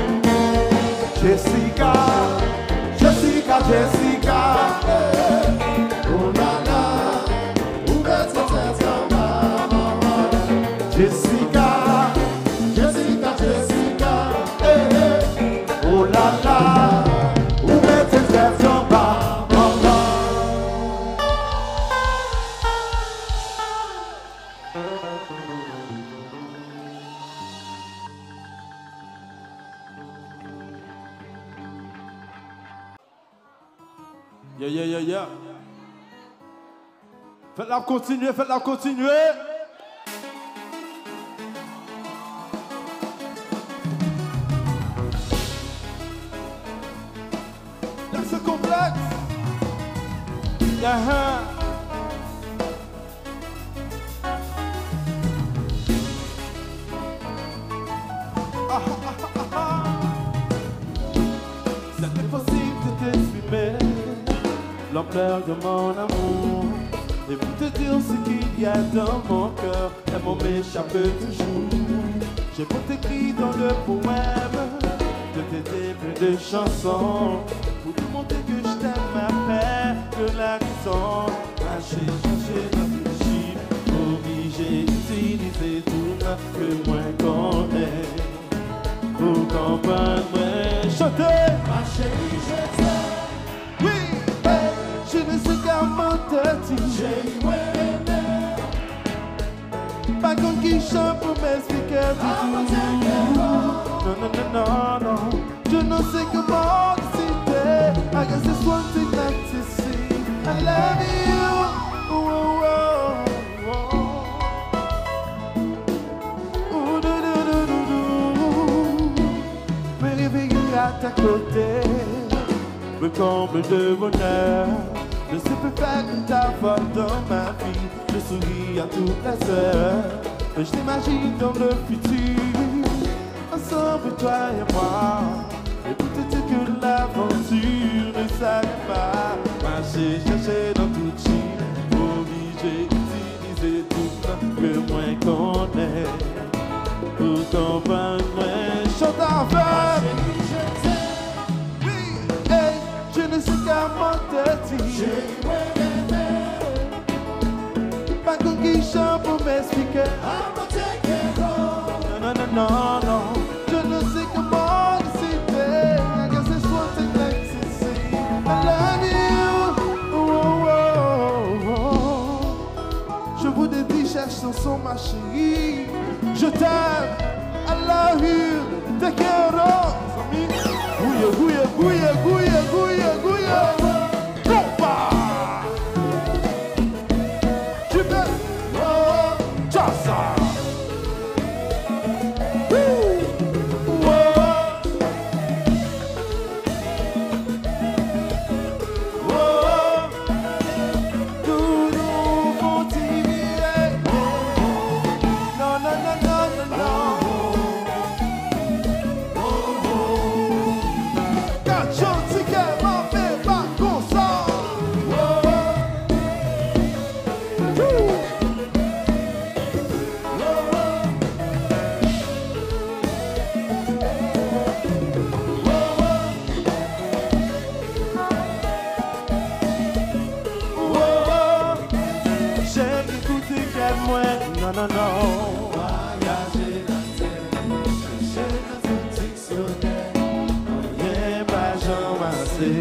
Jessica, Jessica. Oh la la, où est-ce que c'est maman? Jessica, Jessica, Jessica. Eh, eh. Oh la la, où est-ce que c'est maman? Yeah, yeah, yeah, yeah. Faites-la continuer, faites-la continuer. That's a complexe. Yeah. Ah, ah, ah, ah, ah. C'était possible de t'exprimer l'ampleur de mon amour et pour te dire ce qu'il y a dans mon cœur, elles m'ont m'échappé toujours. J'ai beau t'écrire dans le poème de tes débuts de chansons pour te montrer que je t'aime à peine que la raison. J'ai cherché, réfléchi, obligé d'utiliser tout ce que moi connais pour comprendre moi. Chantez, ma chérie, je t'aime. Je ne sais comment te dire. J'ai aimé. Pas qu'on qui chante pour m'expliquer tout. Non, non, non, non, non. Je ne sais comment décider. I guess it's one thing like to see. I love you. Oh, oh, oh, oh. Oh, do, do, do, do, do. Me réveiller à ta côté me comble de bonheur. Je sais plus faire que ta voix dans ma vie. Je souris à toutes les heures. Mais je t'imagine dans le futur, ensemble toi et moi. Et pour te dire que l'aventure ne s'arrête pas. Marcher, chercher dans toute Chine, obligé d'utiliser tout que moi connais. Pour comprendre moi, chante en feu. Je ne sais comment te dire. Pas qu'on qui chante pour m'expliquer. Non, non, non, non, non. Je ne sais comment décider. I guess it's one thing like to see. I love you. Oh, oh, oh, oh. Je vous dédie, cherche son son, ma chérie. Je t'aime. I love you. Te quiero. Guya, guya, guya, guya, guya, guya. non, non. Voyager la terre, chercher dans un dictionnaire, rien pas j'en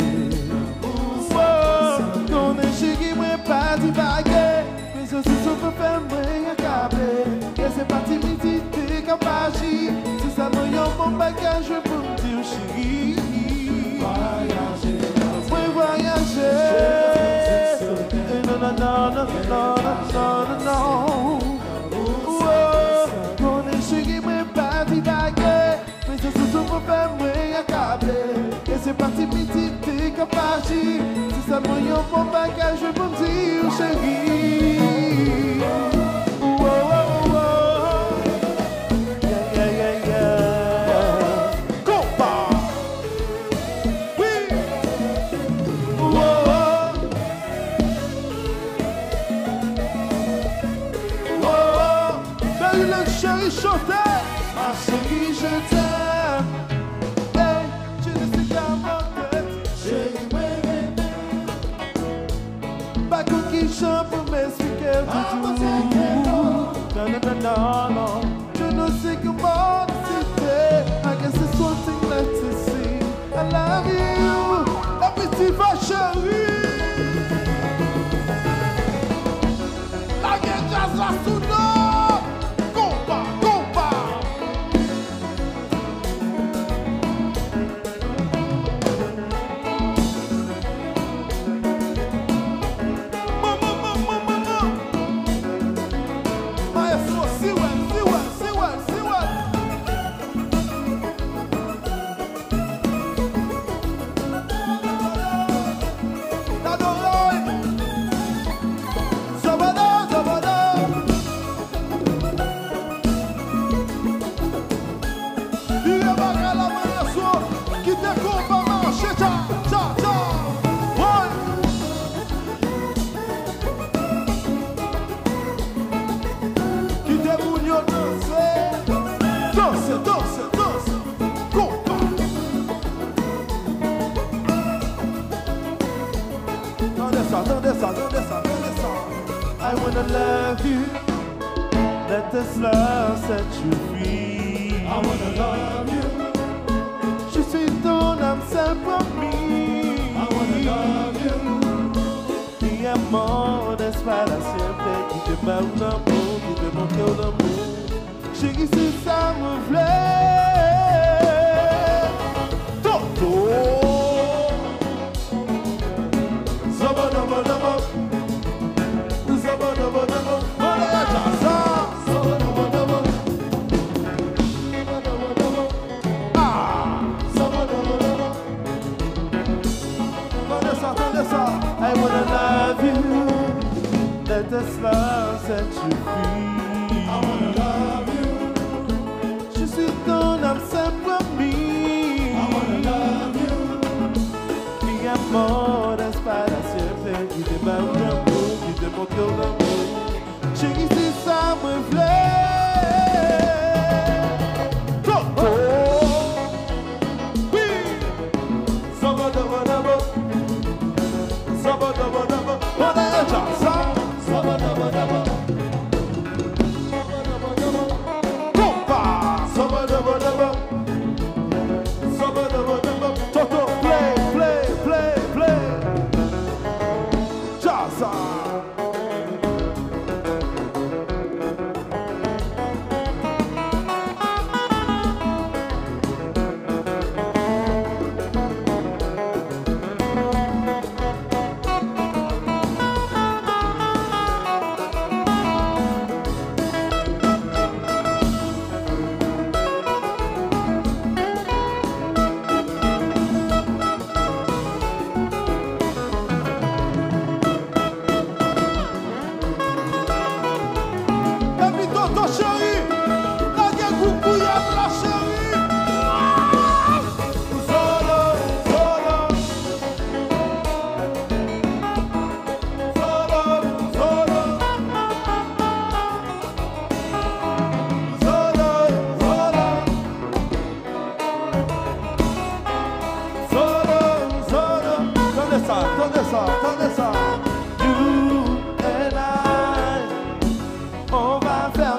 Oh, qu'on est chez qui moi pas divaguer, mais ceci sont pour faire moi accabler. Et c'est pas timidité qu'à pas agir, c'est ça mon yon bon bagage pour me dire chérie. voyager la Oui, voyager. Non, non, non, non, non, non, non, non. Oh, qu'on est chez qui moi pas divaguer, mais ceci sont pour faire moi accabler. Et c'est pas timidité qu'à pas agir, c'est ça mon yon bon bagage pour me dire chérie. Oh, oh, oh. Yeah, yeah, yeah, yeah. Compa. Oui. Oh, oh. Oh, oh. Salut le chéri chanteur. Ma chérie, je t'aime. Hey, tu ne sais qu'à mon tête. chérie, ouais, Pas qu'on qui chante pour m'expliquer tout. Non, non, non, non, non. Je ne sais comment c'était. I guess it's one thing left to see. I love you. La petite va chérie. La guerre jazz la soudain. Combat, combat. Maman, maman, maman. Maestro, see well, see well, see well, see well. L'adoré. Zabada, zabada. Il y a pas qu'à la maestro qui te combat marcher, tcha, tcha, tcha. Ouais. Qui te bougno danser, danser, danser, danser, combat. Attendez ça, attendez ça, attendez ça, attendez ça. I wanna love you, let this love set you free. I wanna love you, Je suis ton âme seule pour me. I wanna love you, Mi amor es para siempre, qui te parle d'amour, qui te mon cœur d'amour. Chérie, si ça me plaît. Toto. Zabadabadaba. Zabadabadaba. Voilà, ça. sabadabadaba, Ah. sabadabadaba, Attendez ça, attendez ça. I wanna love you. Let this love set you free. I wanna love you, Je suis ton âme seule pour me. I wanna love you, Mi amor es para siempre, qui te parle d'amour, qui te mon cœur d'amour. Chérie, si ça me plaît. Toto. Oui. Zabadabadaba. Zabadabadaba. Voilà, ça. sabadabadaba, Compa. Zabadabadaba. Zabadabadaba. Toto, play, play, play, play. Jazza. Et puis Toto chéri, la gueule coucou y'a de la chérie. Solo, solo. Solo, solo. Solo, solo. Solo, solo. Attendez ça, attendez ça, attendez ça. You and I, on va faire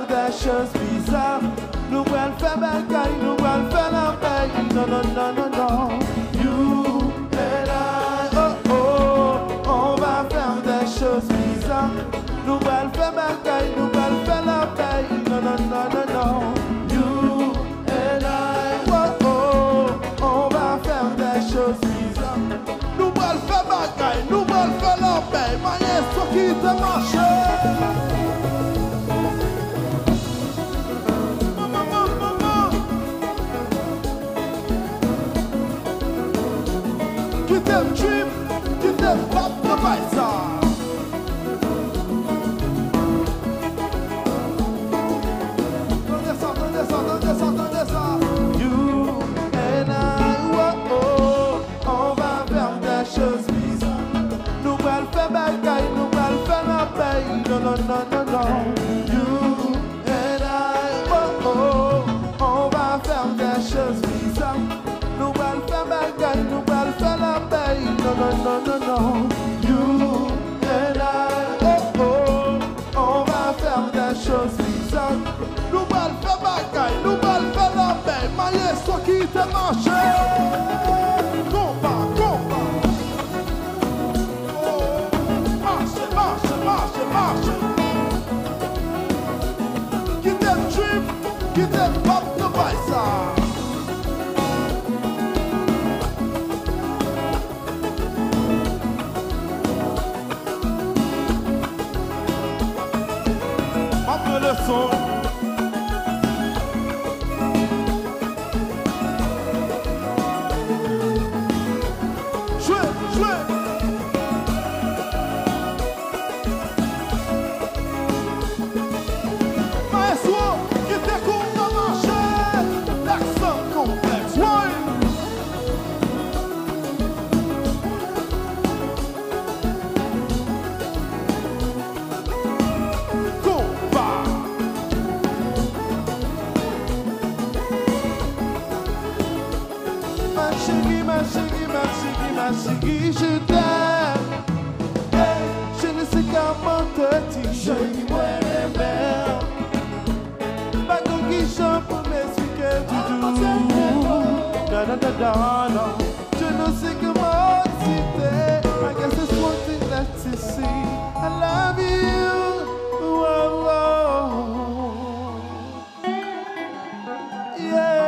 l'obéi, maestro qui te marche. Qui t'aime trip, qui t'aime pop de baïsa. Donnez ça, donnez ça, donnez ça, donnez ça. You and I, oh, oh, on va faire des choses bizarres. Nous allons faire bagaille, nous allons faire la paix. Non, non, non, non, non. You and I, oh, oh, on va faire des choses bizarres. Nous allons faire bagaille, nous allons faire la paix. Non, non, non, non, non. You and I, oh, oh, on va faire des choses bizarres. Nous allons faire bagaille, nous allons faire la paix. Maestro qui te marche. Combat, combat. Oh, marche, marche, marche, marche. Qui t'aime trip, qui t'aime pop de baïsa. Le son. Jouez, jouez. Maestro, qui découvre la marche. L'accent complexe. Ouais. Ma chérie, je t'aime. Hey, je ne sais comment te dire. Je dis moi les mères. Pas qu'on qui chante pour m'expliquer du tout. Non, non, non, non, non. Je ne sais comment te citer. I guess it's one thing left to see. I love you. Whoa, whoa. Yeah.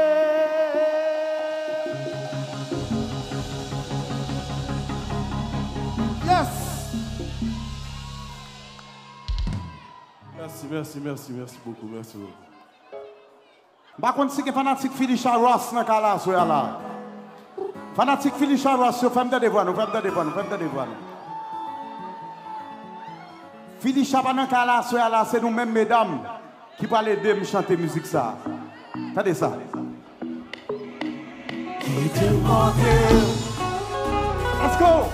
Merci, merci, merci, merci beaucoup, merci beaucoup. Par contre, si que fanatique Felicia Ross dans la so là. Fanatique Felicia Ross, nous faisons des voix, nous faisons des voix, nous faisons des voix. Felicia dans la so là, c'est nous-mêmes mesdames qui parlent de me chanter musique ça. Regardez ça. Let's go.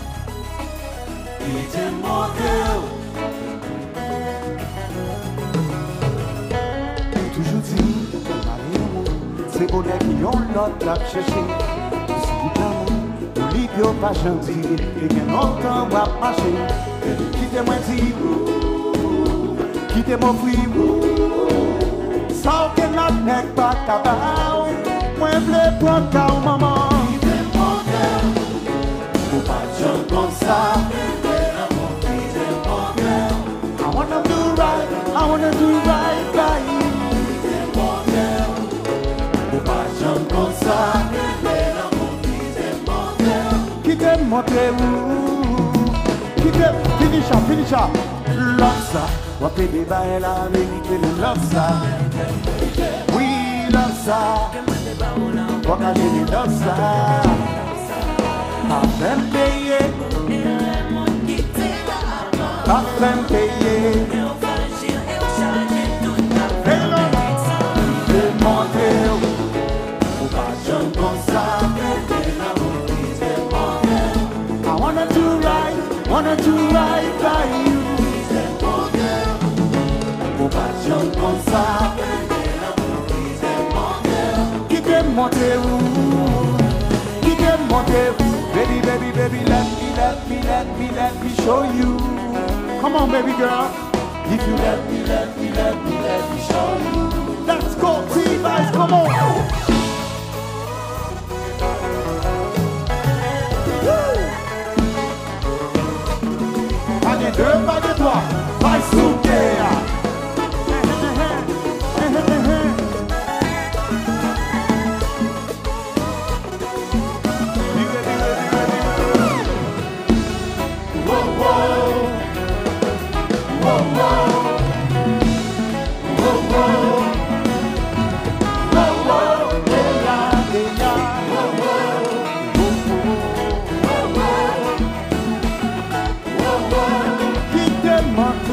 Toujours dit, c'est bonheur qui ont l'autre à chercher. Si vous parlez, vous l'idée pas gentil, et bien longtemps va marcher. Quittez-moi dit, quittez-moi fou. Ça que n'a pas cabao, moi je prends ta maman. Quittez-moi cœur, faut pas jouer comme ça. I wanna do right, I wanna do right by you. Montrer où qui t'aime, finish ça, finish ça. Love ça, on peut déballer la vérité, love ça. Oui, love ça. On va gagner love ça. Pas même payer, pas même payer. Je montrer où, on va jouer comme ça. Wanna do right by you. Mon passion comme ça. Qui t'aime monter où? Qui t'aime monter où? Baby, baby, baby, let me, let me, let me, let me show you. Come on, baby girl. If you let me, let me, let me, let me show you. Let's go, T-Vice, come on. Deux, pas de trois, vai souquer. Oh,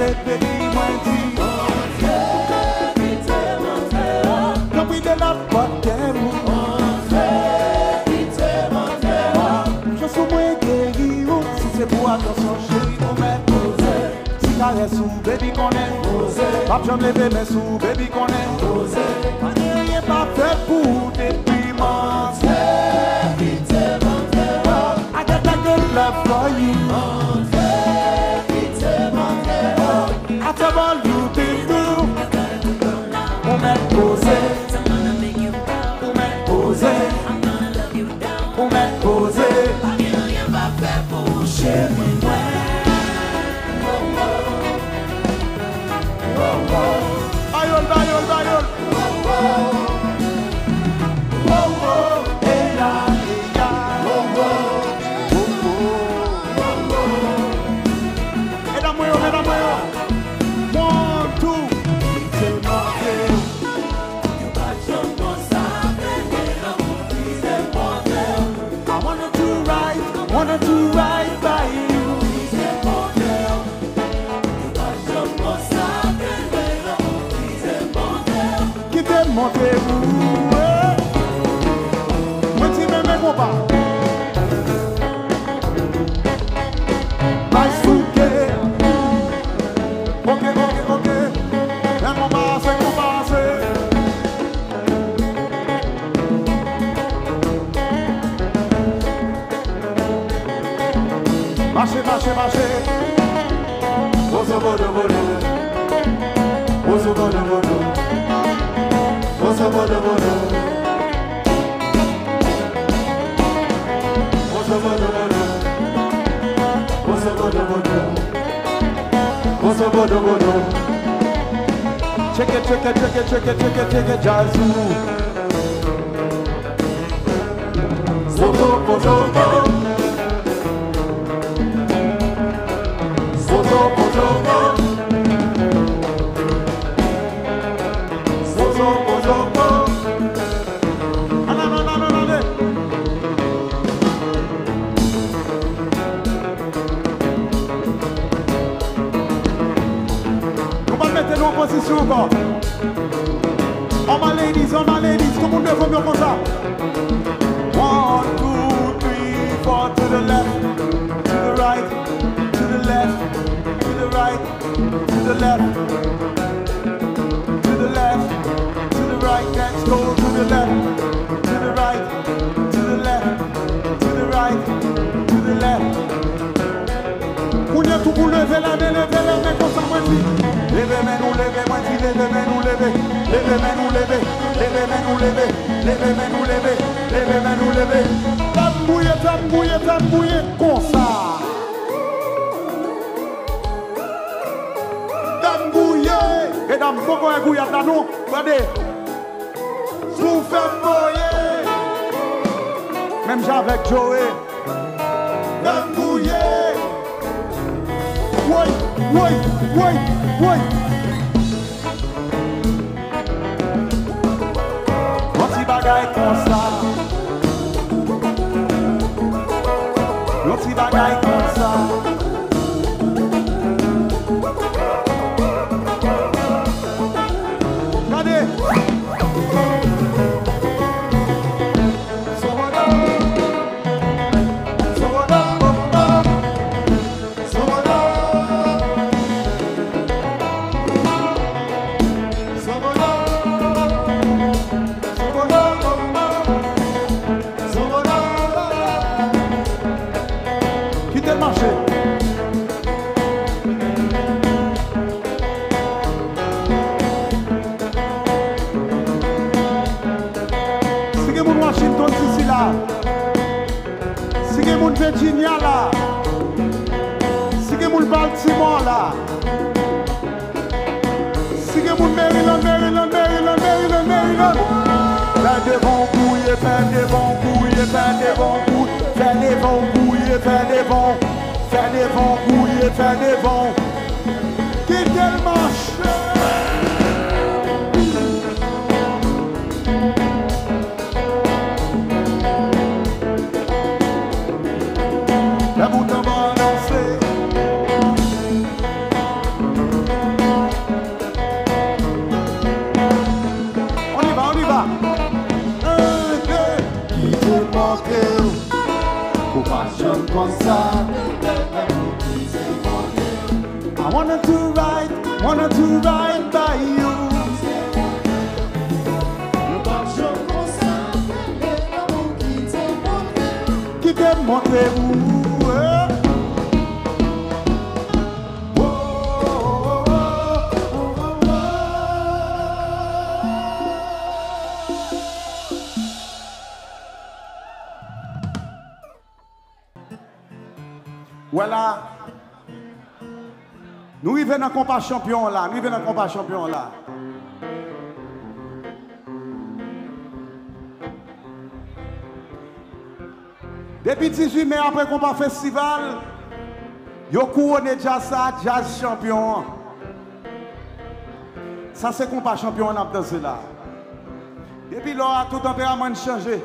baby, moi dis. Comme il est là, pas d'amour. Je suis moins guéri, si c'est pour attention, chérie, on m'est posé. Si caresse ou baby qu'on est posé. Pas j'en lever, mais sous baby qu'on est posé. Rien pas fait pour dépimenter. I got a good love for you. After all you've been through, on m'est posé. On m'est posé. On m'est posé. Bayol, bayol, bayol. Wanna do right by you. Qui t'aime monter où? Moi tu m'aimes mon pas. My souke. Ok, ok, ok. Même mon pas, c'est mon pas, c'est. Marchez, marchez, marchez. Ozo bodo bodo. Ozo bodo bodo. Ozo bodo bodo. Ozo bodo bodo. Ozo bodo bodo. Ozo bodo bodo. Check it, check it, check it, check it, check it, check it, Jazzu. Ozo bodo bodo. Position encore. All my ladies, all my ladies, tout le monde lève mieux comme ça. One, two, three, four, to the left, to the right, to the left, to the right, to the left, to the left, to the right. Let's go to the left, to the right, to the left, to the right, to the left. Pour y a tout pour lever la main, lever la main comme ça, moi je dis. Levez mais nous levez, moi dis levez mais nous levez, levez mais nous levez, levez mais nous levez, levez mais nous levez, levez mais nous levez. Dame bouillé, dame bouillé, dame bouillé, comme ça. Dame bouillé, et dame beaucoup un bouillé dans nous, regardez. Sous fait bouillé, même j'avec Joey. Dame bouillé. Wait, wait, wait, wait. L'anti bagaille comme ça. L'anti bagaille comme ça. Regardez. Virginia là, si que mon Baltimore là, si que mon Maryland, Maryland, Maryland, Maryland, Maryland. Fais des bons couilles, fais des bons couilles, fais des bons couilles, fais des bons couilles, fais des bons, fais des bons couilles, fais des bons. Qui tellement cher. La bout en bas danser. I wanted to ride, wanted to ride by you. Qui t'aime montrer où? eh? Oh, oh, oh, oh, oh, oh. Voilà. Nous vivons dans le combat champion là, nous vivons dans le combat champion là. Depuis dix-huit mai après le combat festival, yo couronné déjà ça, jazz champion. Ça c'est combat champion on a dansé là. Depuis là, tout tempérament changé.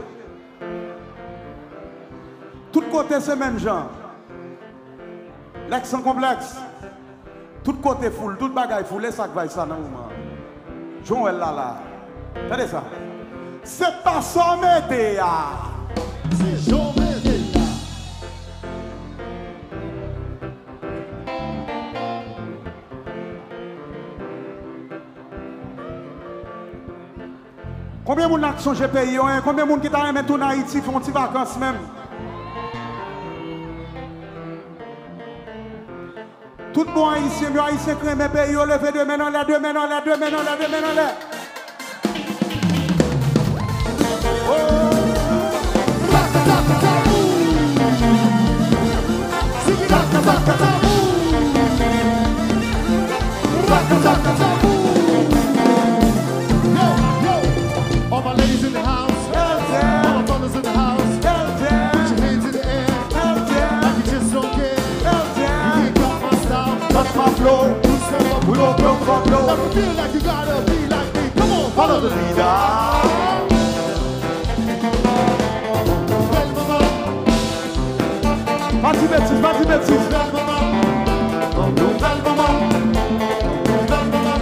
Tout côté c'est même genre. L'ex sans complexe. Tout côté foule, tout bagaille foule, ça va ça dans le moment. Joël là là. Regardez ça. C'est pas son métier. C'est Jean Médéa. Combien de gens qui sont pays? Combien de gens qui ont aimé tout en Haïti font des vacances même? Tout bon haïtien, mais haïtien qui aime pays, levez deux mains dans l'air, deux mains dans l'air, deux mains dans l'air, deux mains dans l'air. All my ladies in the house, all my brothers in the house, put your hands in the air, like you just don't care. You can't cut my style, Touch my flow, you step up, we don't blow for blow. never feel like you gotta be like me. Come on, follow the leader. Belle maman, Vas-y bêtise, vas-y bêtise. belle maman, belle maman, belle maman.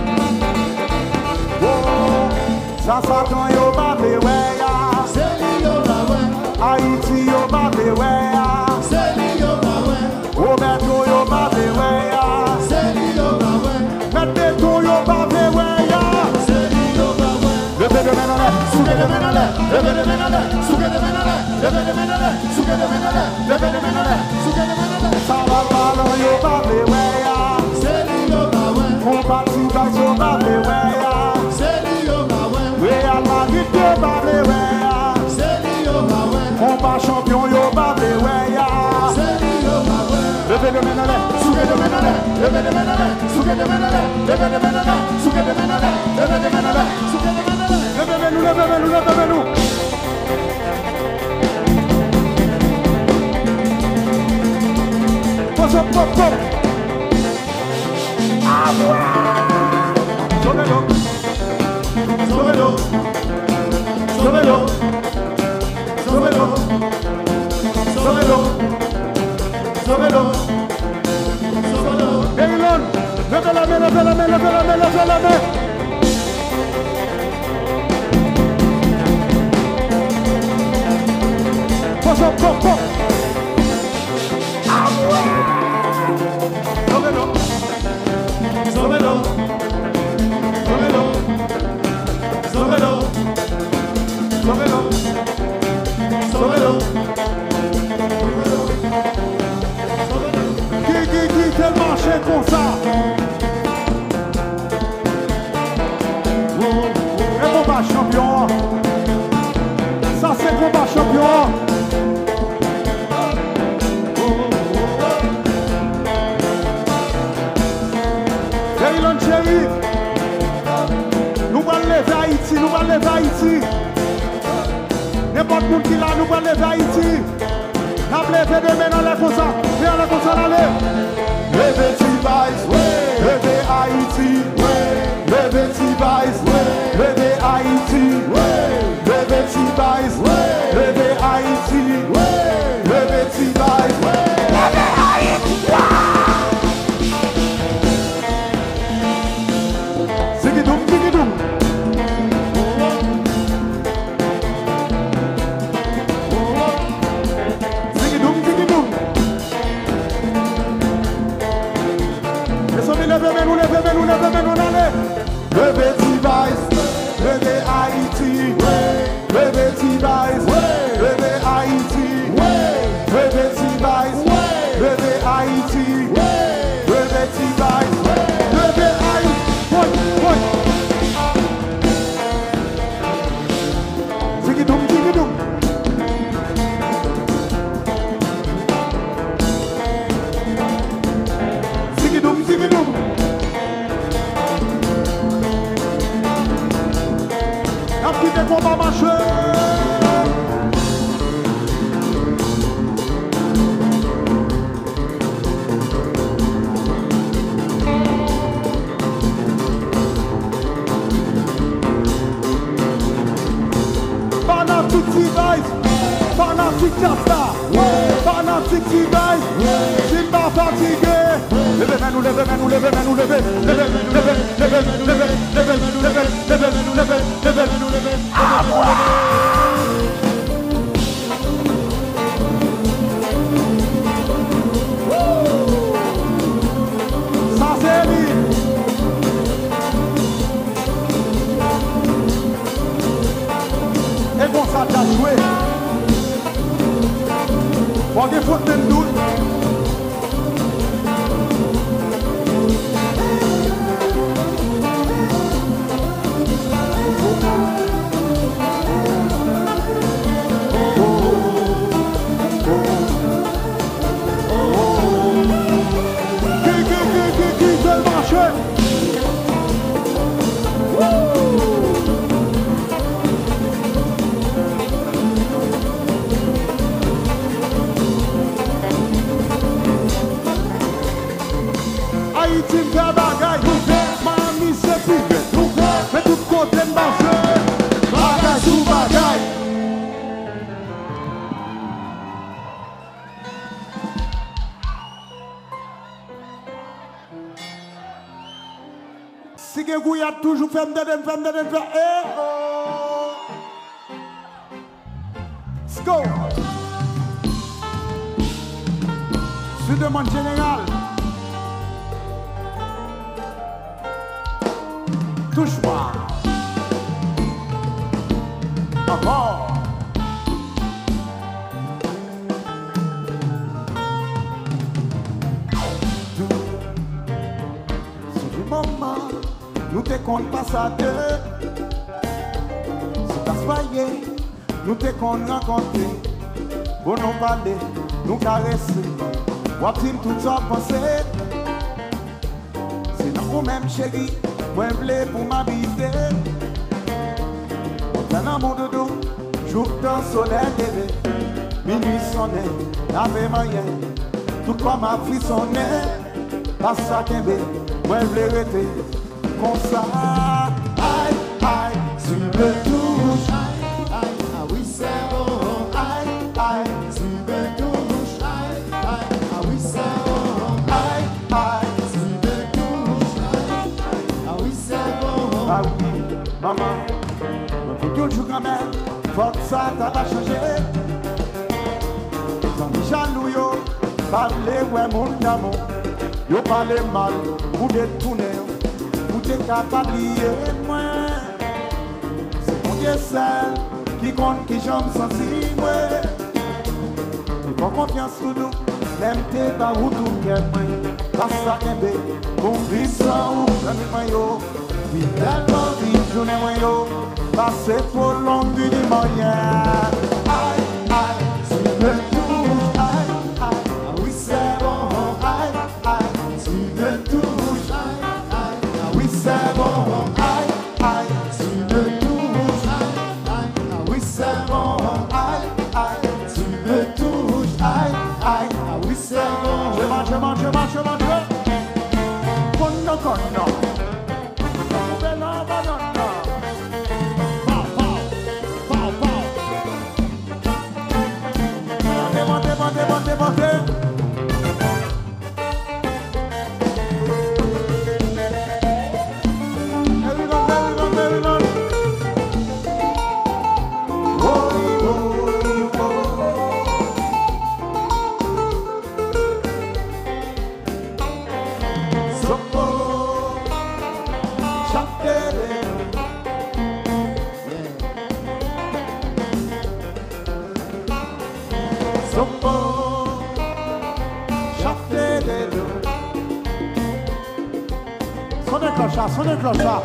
Ça s'attend yo bavé ouais ya. C'est lui yo ma ouais, Haïti yo bavé ouais ya. c'est lui yo ma ouais, Roberto yo bavé ouais ya. c'est lui yo ma ouais, Mettre béton yo bavé ouais ya. c'est lui yo ma ouais. Levez deux mains dans l'air, Souke de men ale, leve de men ale, souke de men ale, leve de men ale, souke de men ale, leve de men ale, souke de men ale. ça va ballon yo bavé ouais ya. C'est lui yo ma ouais, Mon parti guys yo bavé ouais ya. c'est lui yo ma ouais, Real Madrid yo bavé ouais ya. c'est lui yo ma ouais, Combat champion yo bavé ouais ya. c'est lui yo ma ouais. Levez deux mains dans l'air, Souke de men ale, leve de men ale, souke de men ale, leve de men ale, souke de men ale, leve de men ale, souke de men ale. levez-nous, levez-nous, levez-nous. Pop, pop, pop. Ah ouais. Sauvez-le. Sauvez-le, sauvez-le, sauvez-le, sauvez-le, sauvez-le, sauvez-le. Maryland, levez la main, levez la main, levez la main, levez la main. Pop, pop, pop. Ah ouais. Sauvez-le. Sauvez-le, sauvez-le, sauvez-le, Sauvez-le. sauvez-le. Qui, qui, qui, quel marché comme ça? Un combat champion. Ça c'est combat champion. Maryland chérie, nous allons lever Haïti, nous allons lever Haïti. N'importe qui là, nous allons lever Haïti. Nous allons lever des mains dans les comme ça. Viens là comme ça, allez. Levez T-Vice, levez Haïti, levez T-Vice, levez Haïti, levez T-Vice, levez Haïti, levez T-Vice, levez Haïti. Zigidoum, zigidoum. Zigidoum, zigidoum. Haïti, levez T-Vice, levez Haïti, point, point. Zigidoum, zigidoum. Zigidoum, zigidoum. N'a quitté combat marcher. Fanatic T-Vice, fanatic Jasta, fanatic T-Vice, Simba fatigué. Levez main nous, levez main nous, levez main nous, levez, levez, levez, levez, levez, levez, levez, levez, levez, levez, levez, levez. Ah voilà. Ça c'est lui. Et bon, ça t'a joué. Bon, des fautes de doute. Qui, qui, qui, qui, qui veut marcher? Haïti me fait bagaille, mamie c'est privé, mais tout côté me marche, bagaille sous bagaille. Si vous y a toujours fait m'dede, m'fait m'dede, m'fait, eh oh. Let's go. Sur demande générale. Touche-moi. Encore. Sur du moment, nous te compte pas ça deux. C'est pas soyez, nous te compte rencontrer. Bon, nous parler, nous caresser. Wapsim tout ça penser. C'est nous même chérie. Moi je pour m'habiter. Dans un monde dodo, jour dans soleil levé. Minuit sonnait, n'avait rien. Tout comme ma fille sonnait. Pas ça qu'un bé, moi je rester comme ça. Aïe, aïe, tu me touches. Aïe, aïe, ah oui c'est bon. Aïe, aïe, tu me touches. Aïe, aïe, ah oui c'est bon. Aïe, aïe. Ah oui, maman, mais toujours quand même, faut que ça t'a pas changé. Ils ont dit jaloux, yo, parlez, ouais, mon amour. Yo parlez mal, ou détourner, ou t'es capable de moi. C'est mon Dieu seul, qui compte, qui j'aime sans si, ouais. Et pour confiance sous nous, même t'es pas où tout qu'est moi. Pas ça qu'un bé, bon, vite sans ou, jamais moi, yo. Oui, tellement vite, je n'ai rien yo. Passé trop long, du moyen. Aïe, aïe, tu me touches. Aïe, aïe, ah oui c'est bon. Aïe, aïe, tu me touches. Aïe, aïe, ah oui c'est bon. Aïe, aïe, tu me touches. Aïe, aïe, ah oui c'est bon. Aïe, aïe, tu me touches. Aïe, aïe, ah oui c'est bon. Je mange, je mange, je mange, je mange. Conno, conno. Montez, montez, montez. Everyone, everyone, everyone. Oh, oh, oh. Sopo, chaptere. Sopo. Sonnez cloche là, sonnez cloche là.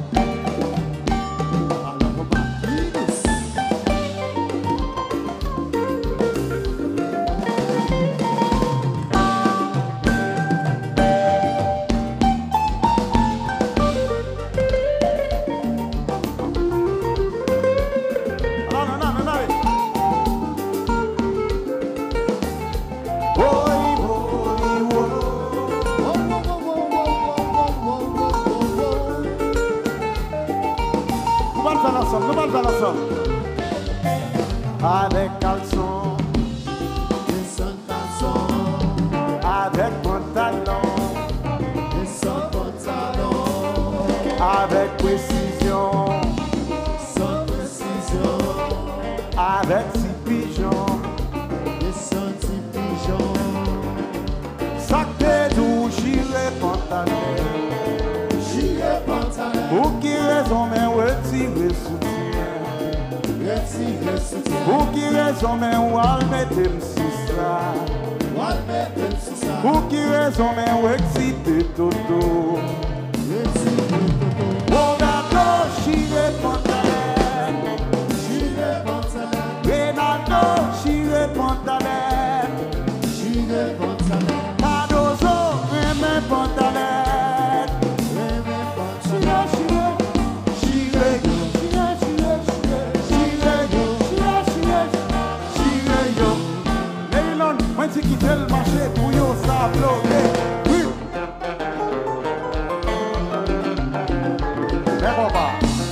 Avec caleçon, et sans caleçon, avec pantalon, et sans pantalon, avec précision, sans précision, avec six pigeons, et sans petit pigeon, sac de doux, gilet pantalon, gilet pantalon, pour qui raison mais retirer soutien, retirer soutien, pour qui raison mais ou al mettre sous ça, wal mettre sous ça, pour qui raison mais ou exciter toto, retirer toto, Ronaldo, gilet pantalon, gilet pantalon, Ronaldo, gilet pantalon, gilet pantalon, Cardozo, même pantalon, remets pantalon, gilet, gilet, gilet, gilet, gilet, gilet, gilet, gilet, yo. Leylon, moi tu quittes le marché pour yo ça bloqué. Oui. Mais bon pas.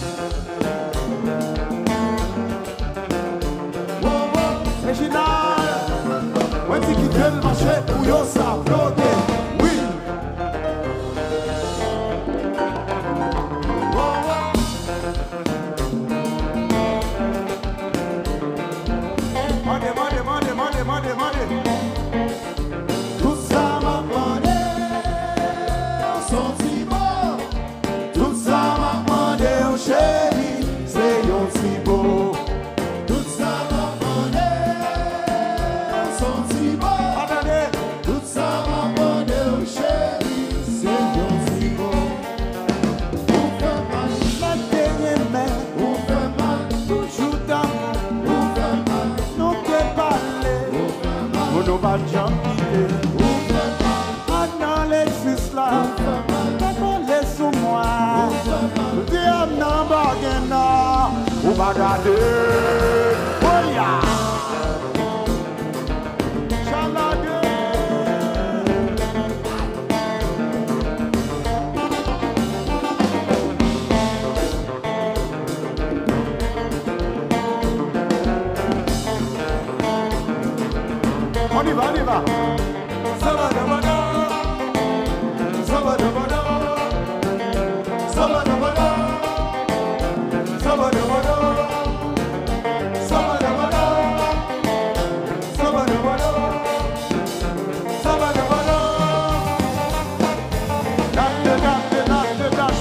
Réginal, moi tu quittes le marché pour yo ça bloqué. Oui. Money, money, money, money, money, money. Tout ça m'a demandé, son petit mot, tout ça m'a demandé, oh chéri, c'est yon si beau. tout ça m'a demandé, son petit mot, Attendez, tout ça m'a demandé, oh chéri, c'est yon si beau. Ou fait mal, la dernière main, ou fait mal, toujours d'amour, ou fait mal, nous te parler, ou fait mal, on nous va jamais quitter. ou fait mal, Ah non, l'existe là, ou fait mal, pas qu'on laisse sur moi. ou fait mal. Dis am nan bargain nan, ou va garder. Oh yeah. Chalade. On y va, on y va. Sabadabada. Sabadabada. Sabadabada. Sabadabada. Sabadabada. Sabadabada. Sabadabada. Dance, dance, dance, dance.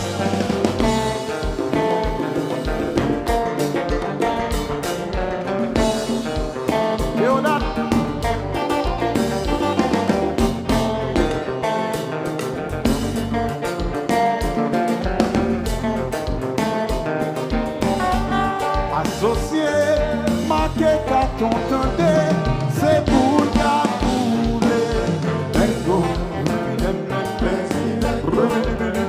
Leonard. Associé, marqué carton tendé, c'est pour la boule. Bengo, bang bang bang, bang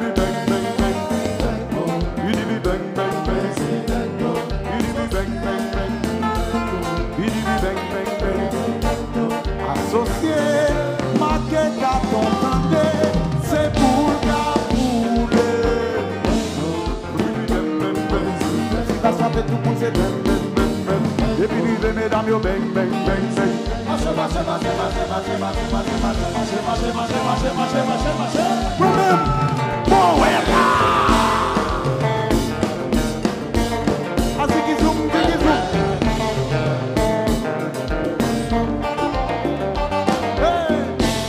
bang bang, bang bang bang. Associé, marqué carton tendé, c'est pour la boule. La santé tout poussé, bang bang bang bang. Et puis les mesdames yo bang bang bang bang. Marche, marche, marche, marche, marche, marche, marche, marche, marche, marche, marche, marche, marche, marche, marche. Problem, Moella. Asiki zoom, bigi zoom. Hey.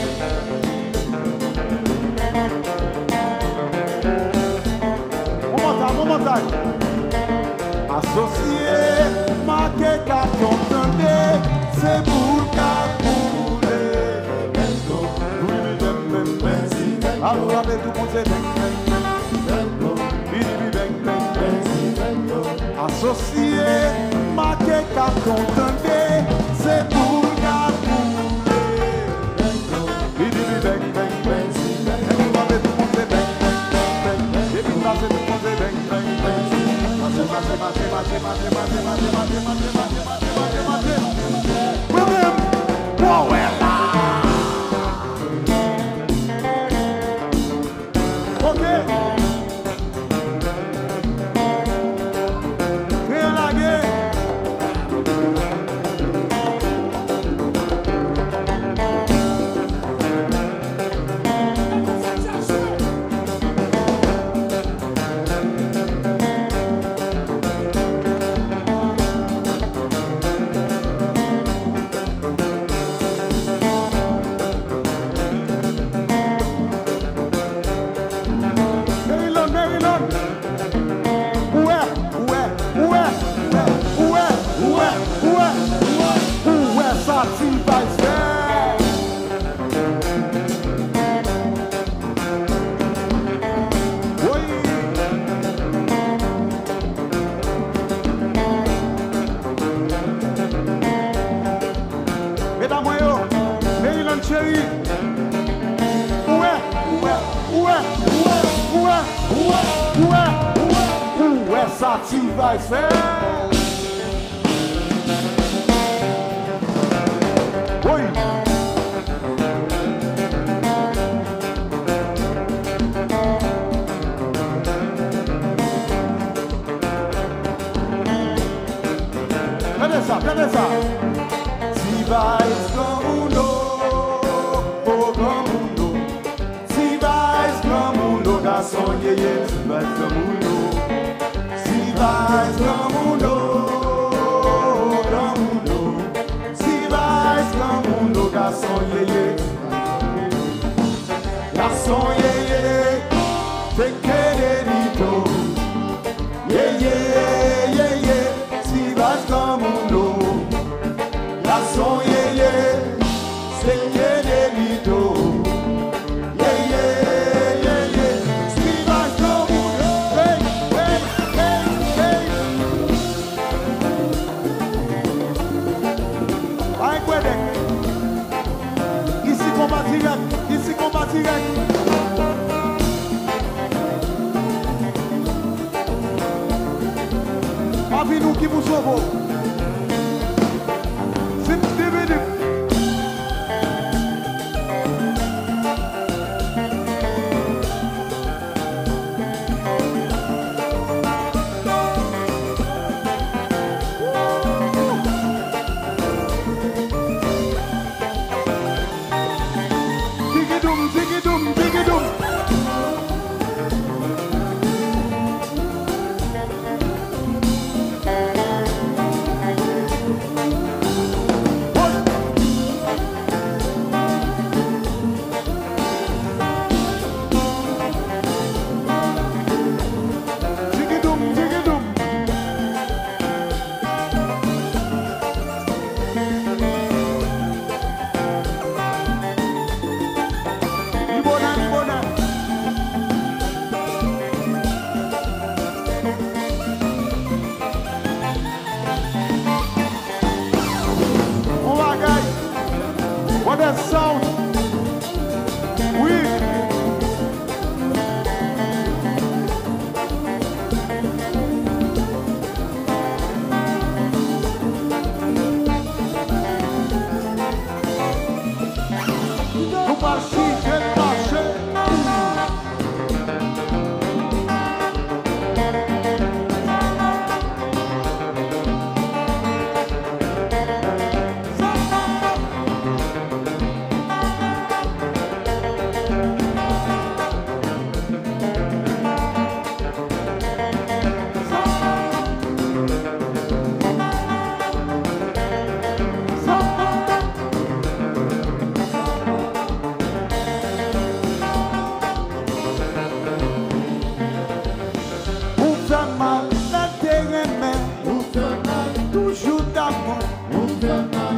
One more time, one more time. Associé, marqué carton tendé, c'est pour la boule. Let's go. Oui, oui, Avec tout le monde, c'est bang, bang. Bibi, bang, bang, bang. Associé, marqué, qu'à contenter, c'est pour la bouler. Bibi, bang, bang, bang. Avec tout le monde, c'est bang, bang, bang. Et puis, là, c'est tout le monde, c'est bang, bang, bang. Marché, marché, marché, marché, marché, marché, marché, marché, marché, marché, marché, marché, marché. William, Powell.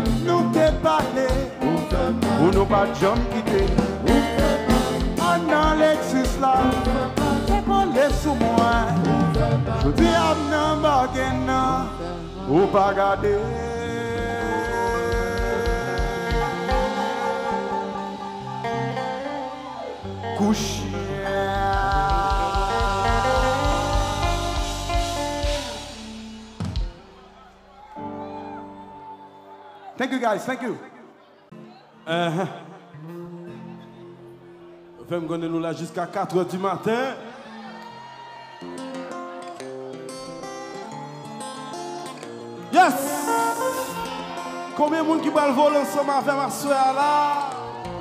Nous pas jamais quitter. Di ap nan bagen nan, ou pa gade. Couché. Thank you guys, thank you. Uh-huh. Fais-moi gagner nous là jusqu'à quatre heures du matin. Yes! Combien de monde qui va le voler ensemble avec ma soeur là?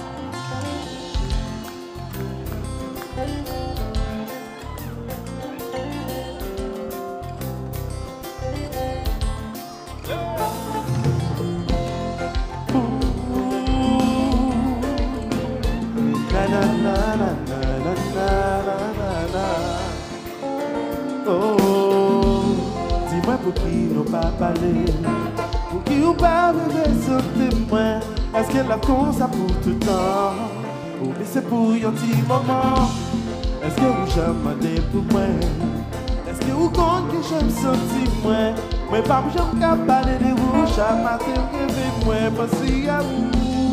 Pour qui nous pas parler, pour qui nous pas rêver sans témoin. Est-ce qu'elle a comme ça pour tout le temps, ou mais c'est pour un petit moment? Est-ce que vous jamais pour moi? Est-ce que vous comptez que j'aime sentir moi? Mais pas pour j'aime qu'à parler de vous, chaque matin rêver moi, penser à vous.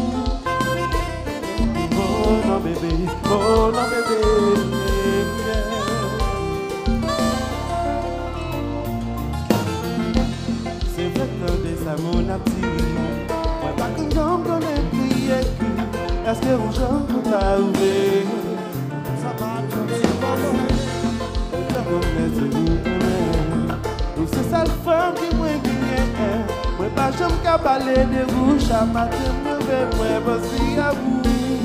Oh non bébé, oh non bébé. Ça mon appétit, moi pas que j'en connais prier. Est-ce que vous j'en peux pas ouvrir? Ça va, c'est pas bon. Je connais vous, vous c'est ça le femme qui m'a bien. Moi pas j'aime qu'à parler de vous, chaque matin me vais moi penser à vous.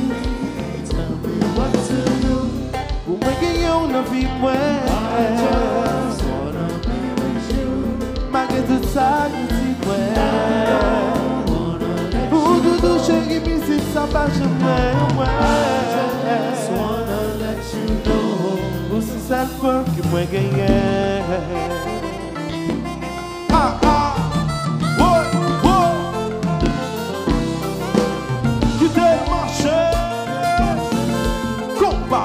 Vous me gagnez une vie moi. Malgré tout ça, je dis ouais. Pour doudou chérie, mais si ça va, je m'aime. Ou si ça le fait que moi gagne. Ah ah, ouais, ouais. Qui t'es marché, combat.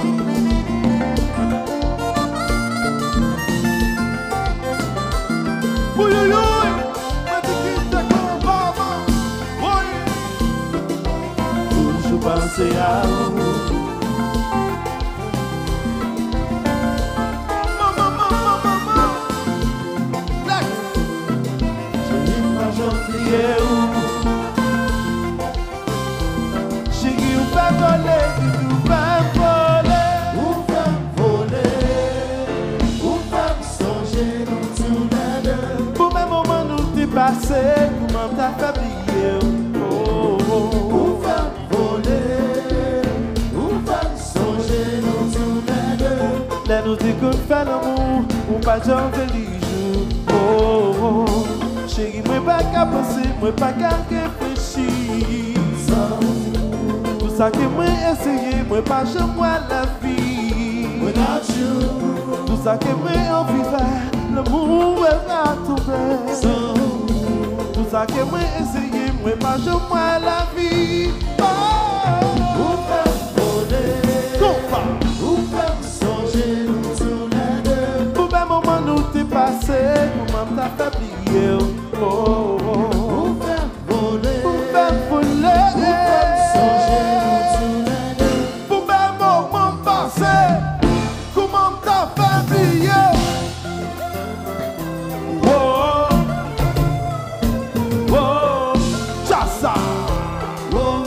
Oui, oui, oui, mais tu quittes ta combat, oui. Toujours penser à vous. Maman, maman, maman. Lex. J'ai une pas gentil où. J'ai qui vous fait voler, qui vous fait voler. Vous fait voler, vous fait songer dans tout le monde. Pour mes moments nous t'es passé, comment t'as fait briller. Oh, oh, oh. Vous fait voler, vous fait songer dans tout le monde. Là nous t'es qu'on fait l'amour, on pas j'en fais les jours. Oh, oh, oh. Chérie, moi pas qu'à penser, moi pas qu'à réfléchir. Pour ça que moi essayer, moi pas j'aime moi la vie. Without you. Pour ça que moi envie faire, l'amour va tomber. Pour ça que moi essayer, moi pas j'aime moi la vie. Oh. Vous faites voler, compas. Vous faites songer nous tous les deux. Pour mes moments nous t'es passé, comment t'as fait plier. Oh, oh, oh. Vous faites voler, vous faites voler. Vous faites songer nous tous les deux. Pour mes moments passés, comment t'as fait plier. Oh, oh, Chassa. Oh,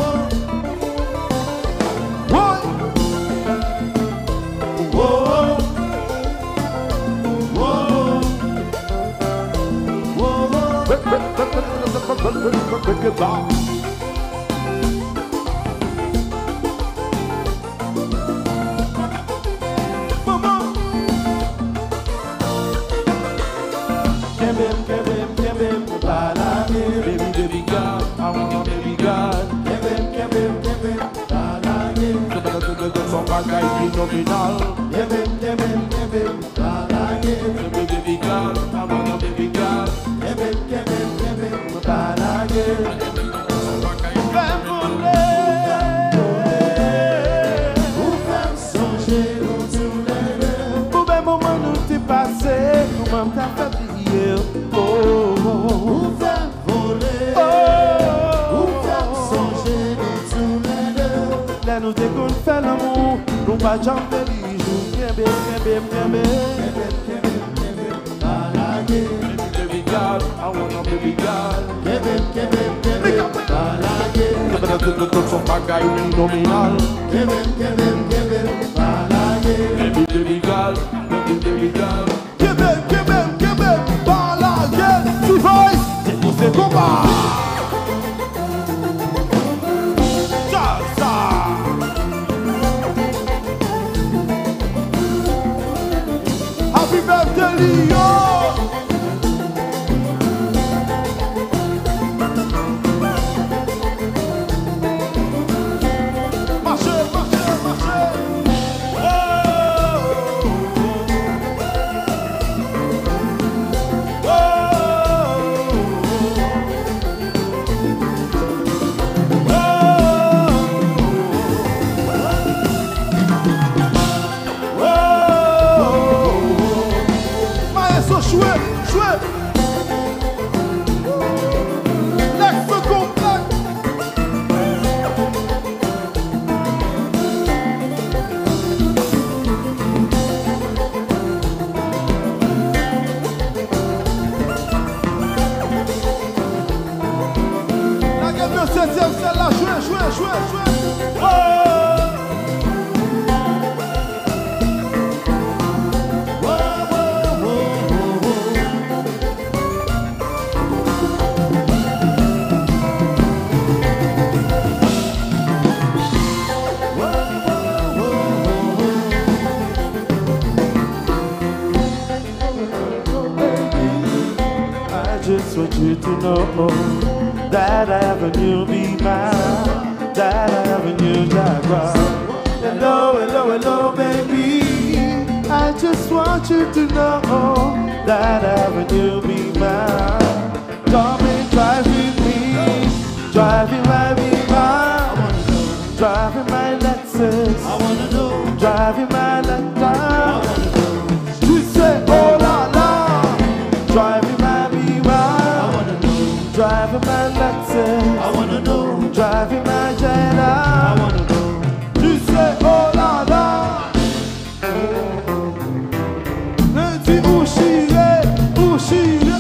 oh, oh, oh, oh. Maman. Kebem, kebem, kebem, balade. Baby, baby girl, I want your baby girl. Kebem, kebem, kebem, balade. Some bad guy phenomenal. Kebem, kebem, kebem, balade. Baby, baby girl, I want your baby girl. Kebem, kebem, kebem, balade. Fais voler, vous faites songer nous tous les deux. Pour mes moments nous t'es passé. fait l'amour, nous pas jamais les jours. Kembe, kembe, kembe. Baby girl, I want a baby girl. Kembe, kembe, kembe. Balage. Better to the touch of my guy, we nominal. Kembe, kembe, kembe. Balage. Baby, baby girl, baby, baby girl. Kembe, kembe, kembe. Balage. Si voice, c'est pour ces combats. Happy birthday, Leo! Marchez, marchez, marchez! Oh! Chouette, chouette. L'ex complet. La gamme de septième, celle-là, chouette, chouette, chouette, chouette. Oh! Just want you to know that I have a new be mine, that I have a new Jaguar. Hello, hello, hello, baby. I just want you to know that I have a new be mine. Come and drive with me, driving my Beamer, driving my Lexus, I wanna know. driving my Lexus. I wanna know. You say, oh la la, driving my driving my Lexus, I wanna know. driving my Jetta. I wanna know. Tu sais, oh la la. Le dit où chiré, où chiré.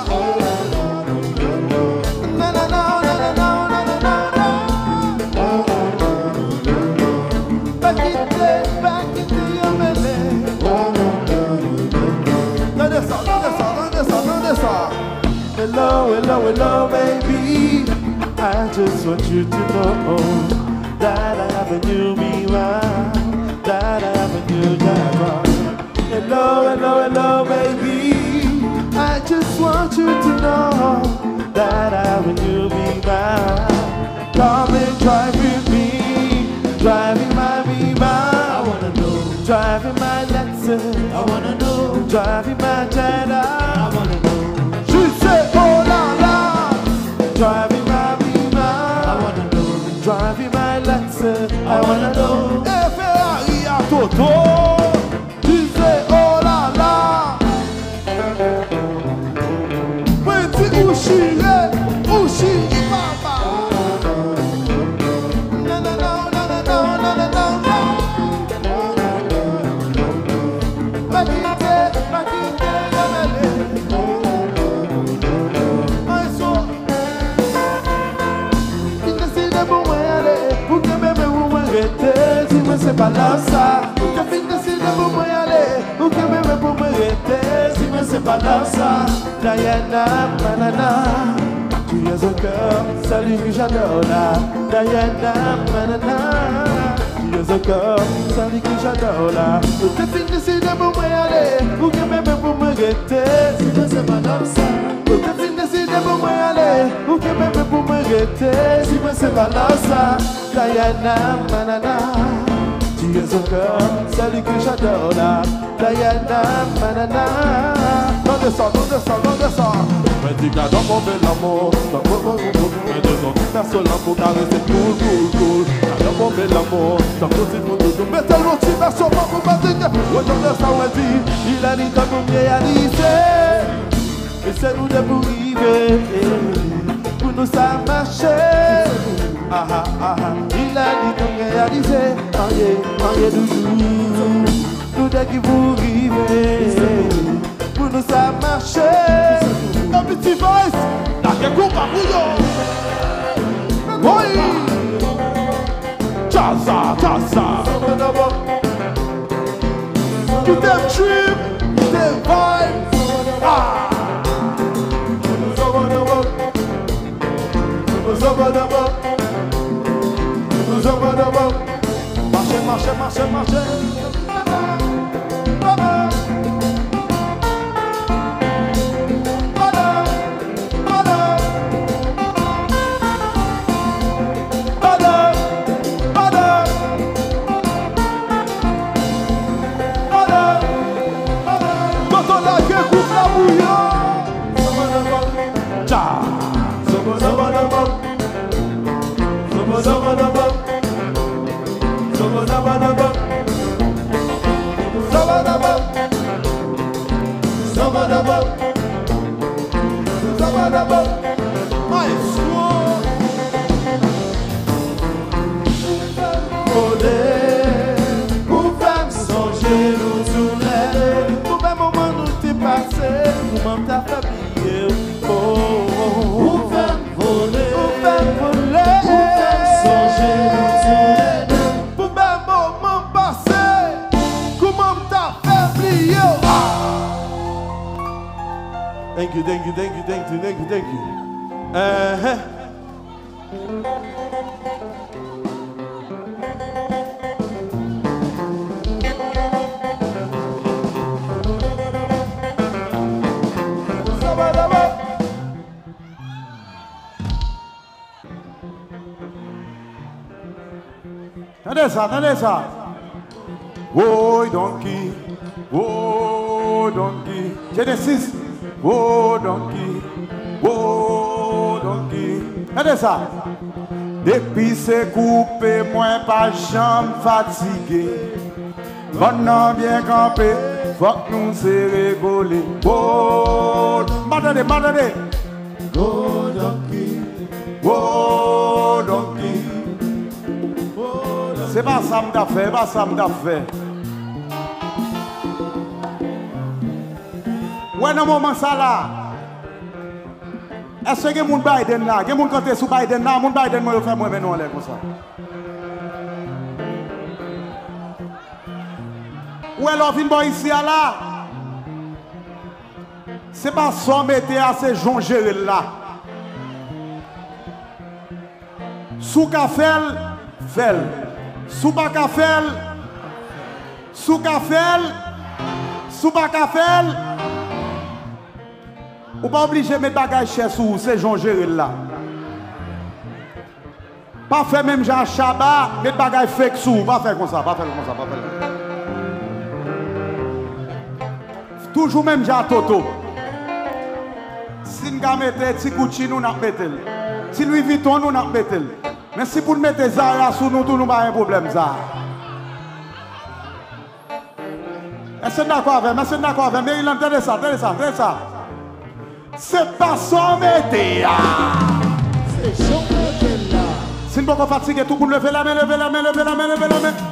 Na na na na na na na na na. Back in the, back in the yamele. Donnez ça, donnez ça, donnez ça, donnez ça. Hello, hello, hello, baby. I just want you to know that I have a new Beamer, that I have a new Jaguar. Hello, hello, hello, baby. I just want you to know that I have a new Beamer. Come and drive with me, driving my Beamer. I wanna know. Driving my Lexus, I wanna know. driving my Jetta. I wanna know. Oh la la, driving my Beamer, I wanna know. driving my Lexus, I wanna know. Et Ferrari à Toto. Tu sais, oh la la, Petit où chiré, où chiré, papa. na na na na na na na na na. Back in the, back in the, c'est pas là ça. Ou que fin décide pour moi aller. Ou que même pour me rester. Si moi c'est pas là ça. Diana, manana. Tu es au cœur, celui que j'adore là. Diana, manana. Tu es au cœur, celui que j'adore là. Ou que fin décide pour moi aller. Ou que même pour me rester. Si moi c'est pas là ça. Ou que fin décide pour moi aller. Ou que même pour me rester. Si moi c'est pas là ça. Diana, manana. Tu es au cœur, celui que j'adore là. Diana, manana. Non descends, non descends, non descends. Mais dis qu'à dans mon bel amour, dans mon bon amour, mais deux autres personnes là pour caresser cool, cool, cool. Dans mon bel amour, dans mon petit monde, mais t'as l'autre pour pour pas te dire. Ouais, dans le sang, ouais, dit, il a dit, t'as pour réaliser. Et c'est nous de pour vivre, pour nous ça marcher. ah ah ah il a dit qu'on réalisait Marié, marié de jour tout dès qu'il vous rivez pour nous ça marche Un petit voice. La gueule par vous. Oui. Chaza, chaza. You them trip, you them vibe. Ah. Marchez, marchez, marchez, marchez. Thank you, thank you, thank you, thank you, thank you, thank you. Uh-huh. Attendez ça, attendez ça. Oh, donkey, oh, donkey. Genesis. Oh, donkey, oh, donkey. Attendez ça. Depuis c'est coupé, moi pas jamais fatigué. Maintenant bien campé, faut que nous se rigoler. Oh, attendez, attendez. Oh, donkey, oh, donkey. C'est pas ça que je fais, pas ça que je fais. Ouais, dans le moment ça là, est-ce que les gens Biden là, les gens qui sont sur Biden là, les gens Biden moi fait moi maintenant comme ça. Ouais, l'on vient ici là. C'est pas ça mettre à ces gens gérer là. Sous café, fait. Sous pas café, sous café, sous pas café. Ou pas obligé de mettre bagage chers sous ces gens gérés là. Pas faire même Jean Chabat, mettre bagage fake sous. Pas faire comme ça, pas faire comme ça, pas faire comme ça. Toujours même Jean Toto. Si nous mettons petit Gucci, nous n'avons pas mettre. Si Louis Vuitton, nous n'avons pas mettre. Mais si vous mettez Zara sous nous, nous n'avons pas un problème. Zara. Est-ce que d'accord avec moi? Est-ce que d'accord avec moi? Mais il entend ça, entendez ça, entendez ça. C'est pas son métier. c'est chaud là. Si nous sommes fatigués, tout le monde levez la main, levez la main, levez la main, levez la main.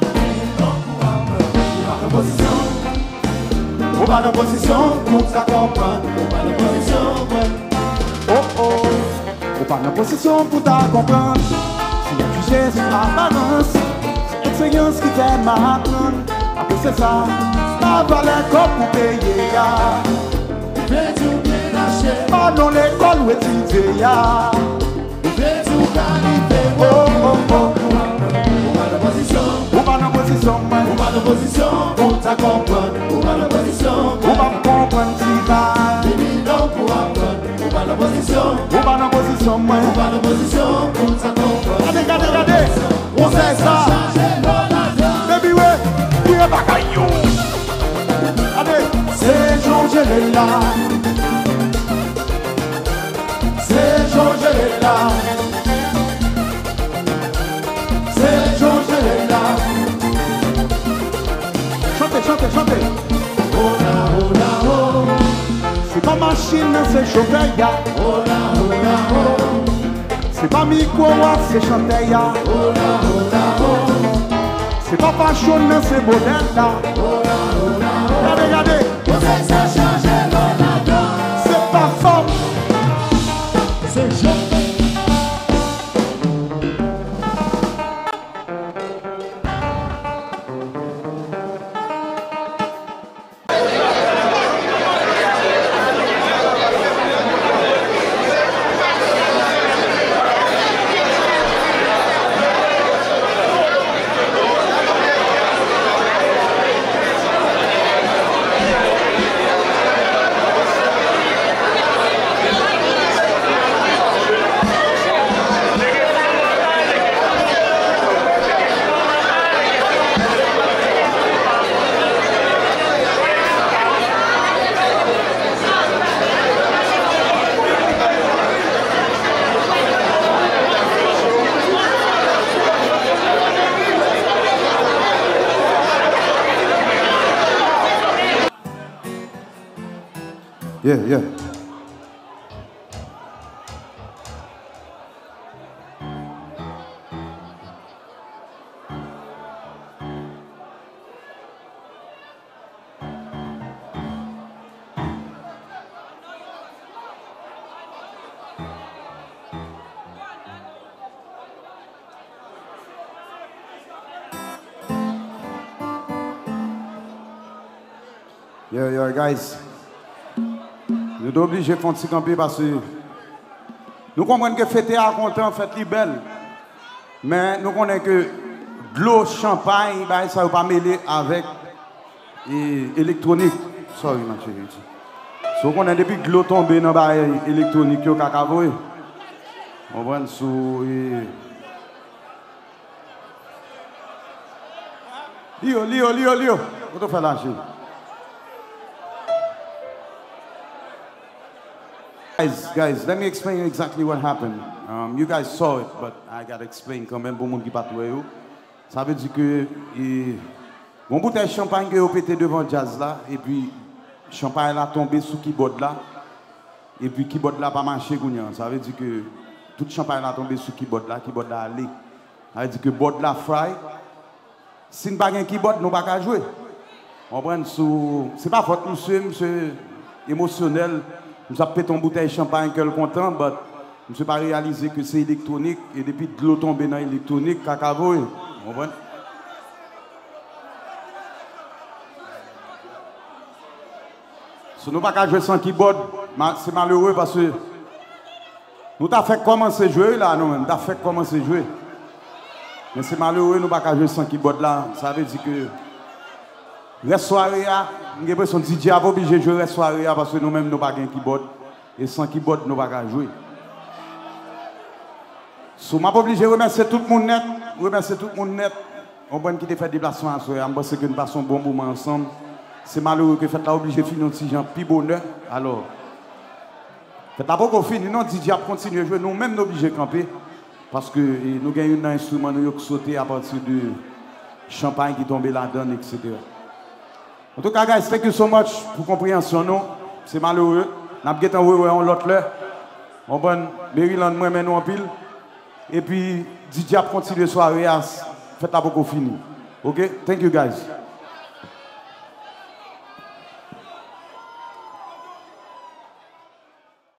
On va dans position pour ça comprendre. On va dans position, oh oh. On va dans position pour ta comprendre. Si tu cherches apparence, c'est l'expérience qui t'aime à apprendre. Après c'est ça, ça va l'école pour payer. fais tout bien lâcher. Pas dans l'école où étudier. Fais tout qualifier. Oh oh oh. On va dans position. On va dans position. On va dans position pour ta comprendre. On va dans position. On va comprendre si va. Baby, non pour apprendre. On va dans position. On va dans position. On va dans position pour ta comprendre. Regardez, regardez, regardez. On sait ça. Baby, ouais. Tu es pas caillou. Allez. C'est Georges là. C'est Georges là. C'est Georges là. Chantez, chantez, chantez. Oh là, oh là, oh. C'est pas machine, c'est chauffeur, ya. Oh là, oh là, oh. C'est pas micro, c'est chanter ya. C'est pas fashion, c'est modèle là. Regardez, regardez. C'est pas fort. C'est jeune. Yeah, yeah. Yeah, yeah, guys. Nous sommes obligés de faire un petit camper parce que nous comprenons que fêter à content, fête li belle. Mais nous connaissons que de l'eau, champagne, bah, ça ne va pas mêler avec l'électronique. Sorry, ma chérie. Si on connaît depuis que l'eau tombe dans l'électronique, il y a cacavoé. On va sous. Lio, Lio, Lio, Lio. Qu'est-ce que tu fais là, chérie? Guys, guys, let me explain exactly what happened. Um, you guys saw it, but I gotta explain quand même pour les gens qui partent. Ça veut dire que mon bouteille de champagne qui a pété devant jazz là, et puis champagne là tombé sous keyboard là, et puis keyboard là pas marché. Ça veut dire que tout champagne là tombé sous keyboard là, keyboard là allé. Ça veut dire que board là fry. Si nous n'avons pas un keyboard, nous ne pouvons pas jouer. On prend sous. C'est pas faute, monsieur, monsieur émotionnel. Nous avons pété une bouteille de champagne que le content, mais je ne suis pas réalisé que c'est électronique et depuis de l'eau tombée dans l'électronique, cacavo. Vous comprenez? Si nous ne pouvons pas jouer sans keyboard, c'est malheureux parce que nous avons fait commencer à jouer là, nous-mêmes, nous avons fait commencer à jouer. Mais c'est malheureux, nous ne pouvons pas jouer sans keyboard là. Ça veut dire que la soirée, nous avons l'impression que D J a obligé de jouer la soirée parce que nous-mêmes, nous n'avons pas de keyboard. Et sans keyboard, nous ne pouvons pas jouer. So, je suis obligé de remercier tout le monde net. Remercier tout le monde net. On va qui fait des déplacements à soirée. Je pense que nous passons un bon moment ensemble. C'est malheureux que faites obligé de finir un petit gens plus bonheur. Alors, faites pas qu'on finisse. Non, D J a continué à jouer. Nous-mêmes, nous sommes obligés de camper. Parce que nous avons un instrument qui sauté à partir du champagne qui tombait là-dedans, et cetera. En tout cas, guys, thank you so much pour compréhension. C'est malheureux. Nous avons l'autre là. On va Maryland, moi, nous en pile. Et puis, D J a continué la soirée. Faites la beaucoup fini. OK? Thank you, guys.